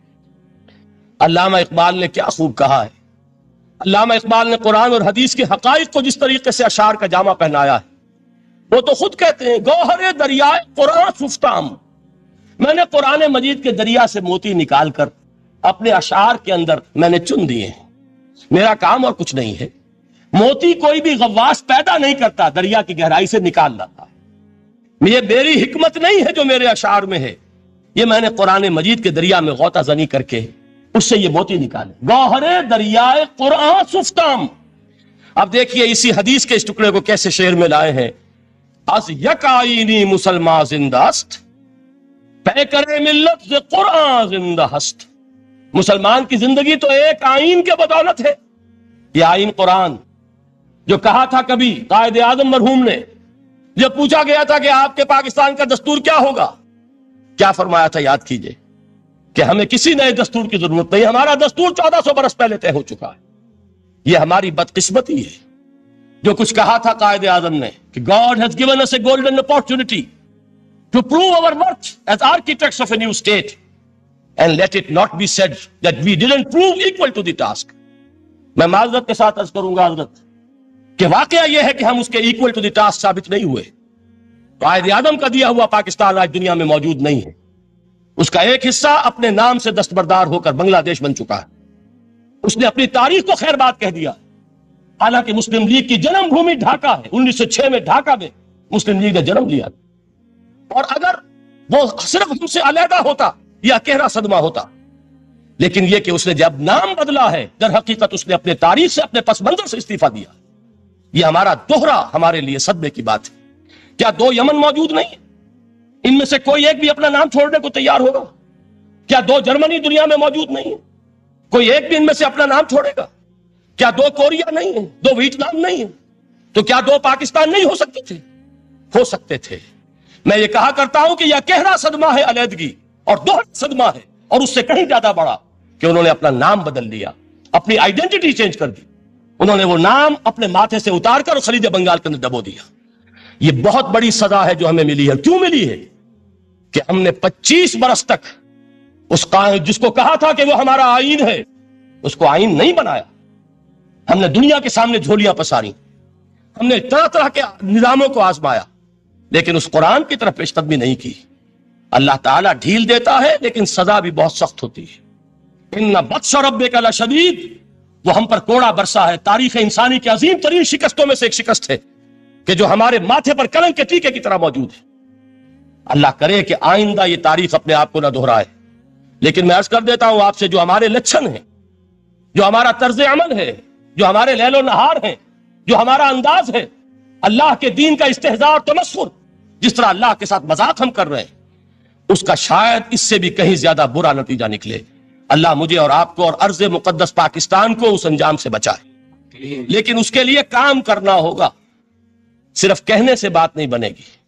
علامہ اقبال نے کیا خوب کہا ہے، علامہ اقبال نے قرآن اور حدیث کے حقائق کو جس طریقے سے اشعار کا جامہ پہنایا ہے، وہ تو خود کہتے ہیں گوہر دریائے قرآن سفتام، میں نے قرآن مجید کے دریا سے موتی نکال کر اپنے اشعار کے اندر میں نے چن دیے ہیں، میرا کام اور کچھ نہیں ہے۔ موتی کوئی بھی غواص پیدا نہیں کرتا، دریا کی گہرائی سے نکال لاتا ہے۔ یہ میری حکمت نہیں ہے جو میرے اشعار میں ہے، یہ میں نے قرآن مجید کے دریا میں غوطہ زنی کر کے اس سے یہ موتی نکالے۔ گوہر دریائے قرآن سفتام۔ اب دیکھیے اسی حدیث کے اس ٹکڑے کو کیسے شعر میں لائے ہیں، از یک آئینی مسلمان زندہ است، پیکر ملت سے قرآن زندہ ہست۔ مسلمان کی زندگی تو ایک آئین کے بدولت ہے، یہ آئین قرآن، جو کہا تھا کبھی قائد اعظم مرحوم نے جب پوچھا گیا تھا کہ آپ کے پاکستان کا دستور کیا ہوگا، کیا فرمایا تھا؟ یاد کیجئے کہ ہمیں کسی نئے دستور کی ضرورت نہیں، ہمارا دستور 1400 برس پہلے طے ہو چکا ہے۔ یہ ہماری بدقسمتی ہے جو کچھ کہا تھا قائد اعظم نے کہ God has given us a golden opportunity to prove our worth as architects of a new state and let it not be said that we didn't prove equal to the task۔ میں معذرت کے ساتھ عرض کروں گا حضرت کہ واقعہ یہ ہے کہ ہم اس کے equal to the task ثابت نہیں ہوئے۔ قائد اعظم کا دیا ہوا پاکستان آج دنیا میں موجود نہیں ہے، اس کا ایک حصہ اپنے نام سے دستبردار ہو کر بنگلہ دیش بن چکا ہے، اس نے اپنی تاریخ کو خیر بات کہہ دیا، حالانکہ مسلم لیگ کی جنم بھومی ڈھاکہ ہے، 1906 میں ڈھاکہ میں مسلم لیگ نے جنم لیا، اور اگر وہ صرف ہم سے علیحدہ ہوتا یا گہرا صدمہ ہوتا، لیکن یہ کہ اس نے جب نام بدلا ہے در حقیقت اس نے اپنے تاریخ سے، اپنے پس منظر سے استعفیٰ دیا۔ یہ ہمارا دوہرا ہمارے لیے صدمے کی بات ہے۔ کیا دو یمن موجود نہیں ہے؟ ان میں سے کوئی ایک بھی اپنا نام چھوڑنے کو تیار ہوگا؟ کیا دو جرمنی دنیا میں موجود نہیں ہے؟ کوئی ایک بھی ان میں سے اپنا نام چھوڑے گا؟ کیا دو کوریا نہیں ہے؟ دو ویتنام نہیں ہے؟ تو کیا دو پاکستان نہیں ہو سکتے تھے؟ ہو سکتے تھے۔ میں یہ کہا کرتا ہوں کہ یہ گہرا صدمہ ہے علیحدگی، اور دوہرا صدمہ ہے، اور اس سے کہیں زیادہ بڑا کہ انہوں نے اپنا نام بدل لیا، اپنی آئیڈینٹی چینج کر دی، انہوں نے وہ نام اپنے ماتھے سے اتار کر خلیج بنگال کے اندر دبو دیا۔ یہ بہت بڑی سزا ہے جو ہمیں ملی ہے۔ کیوں ملی ہے؟ کہ ہم نے 25 برس تک اس جس کو کہا تھا کہ وہ ہمارا آئین ہے، اس کو آئین نہیں بنایا۔ ہم نے دنیا کے سامنے جھولیاں پساری، ہم نے طرح طرح کے نظاموں کو آزمایا، لیکن اس قرآن کی طرف پیش قدمی نہیں کی۔ اللہ تعالیٰ ڈھیل دیتا ہے لیکن سزا بھی بہت سخت ہوتی ہے۔ ان بطش ربک لشدید، وہ ہم پر کوڑا برسا ہے۔ تاریخ انسانی کی عظیم ترین شکستوں میں سے ایک شکست ہے کہ جو ہمارے ماتھے پر کلنگ کے ٹیکے کی طرح موجود ہے۔ اللہ کرے کہ آئندہ یہ تاریخ اپنے آپ کو نہ دہرائے، لیکن میں عرض کر دیتا ہوں آپ سے، جو ہمارے لچھن ہیں، جو ہمارا طرز عمل ہے، جو ہمارے لیل و نہار ہیں، جو ہمارا انداز ہے، اللہ کے دین کا استہزاء اور تمسخر، جس طرح اللہ کے ساتھ مذاق ہم کر رہے ہیں، اس کا شاید اس سے بھی کہیں زیادہ برا نتیجہ نکلے۔ اللہ مجھے اور آپ کو اور ارض مقدس پاکستان کو اس انجام سے بچائے، لیکن اس کے لیے کام کرنا ہوگا، صرف کہنے سے بات نہیں بنے گی۔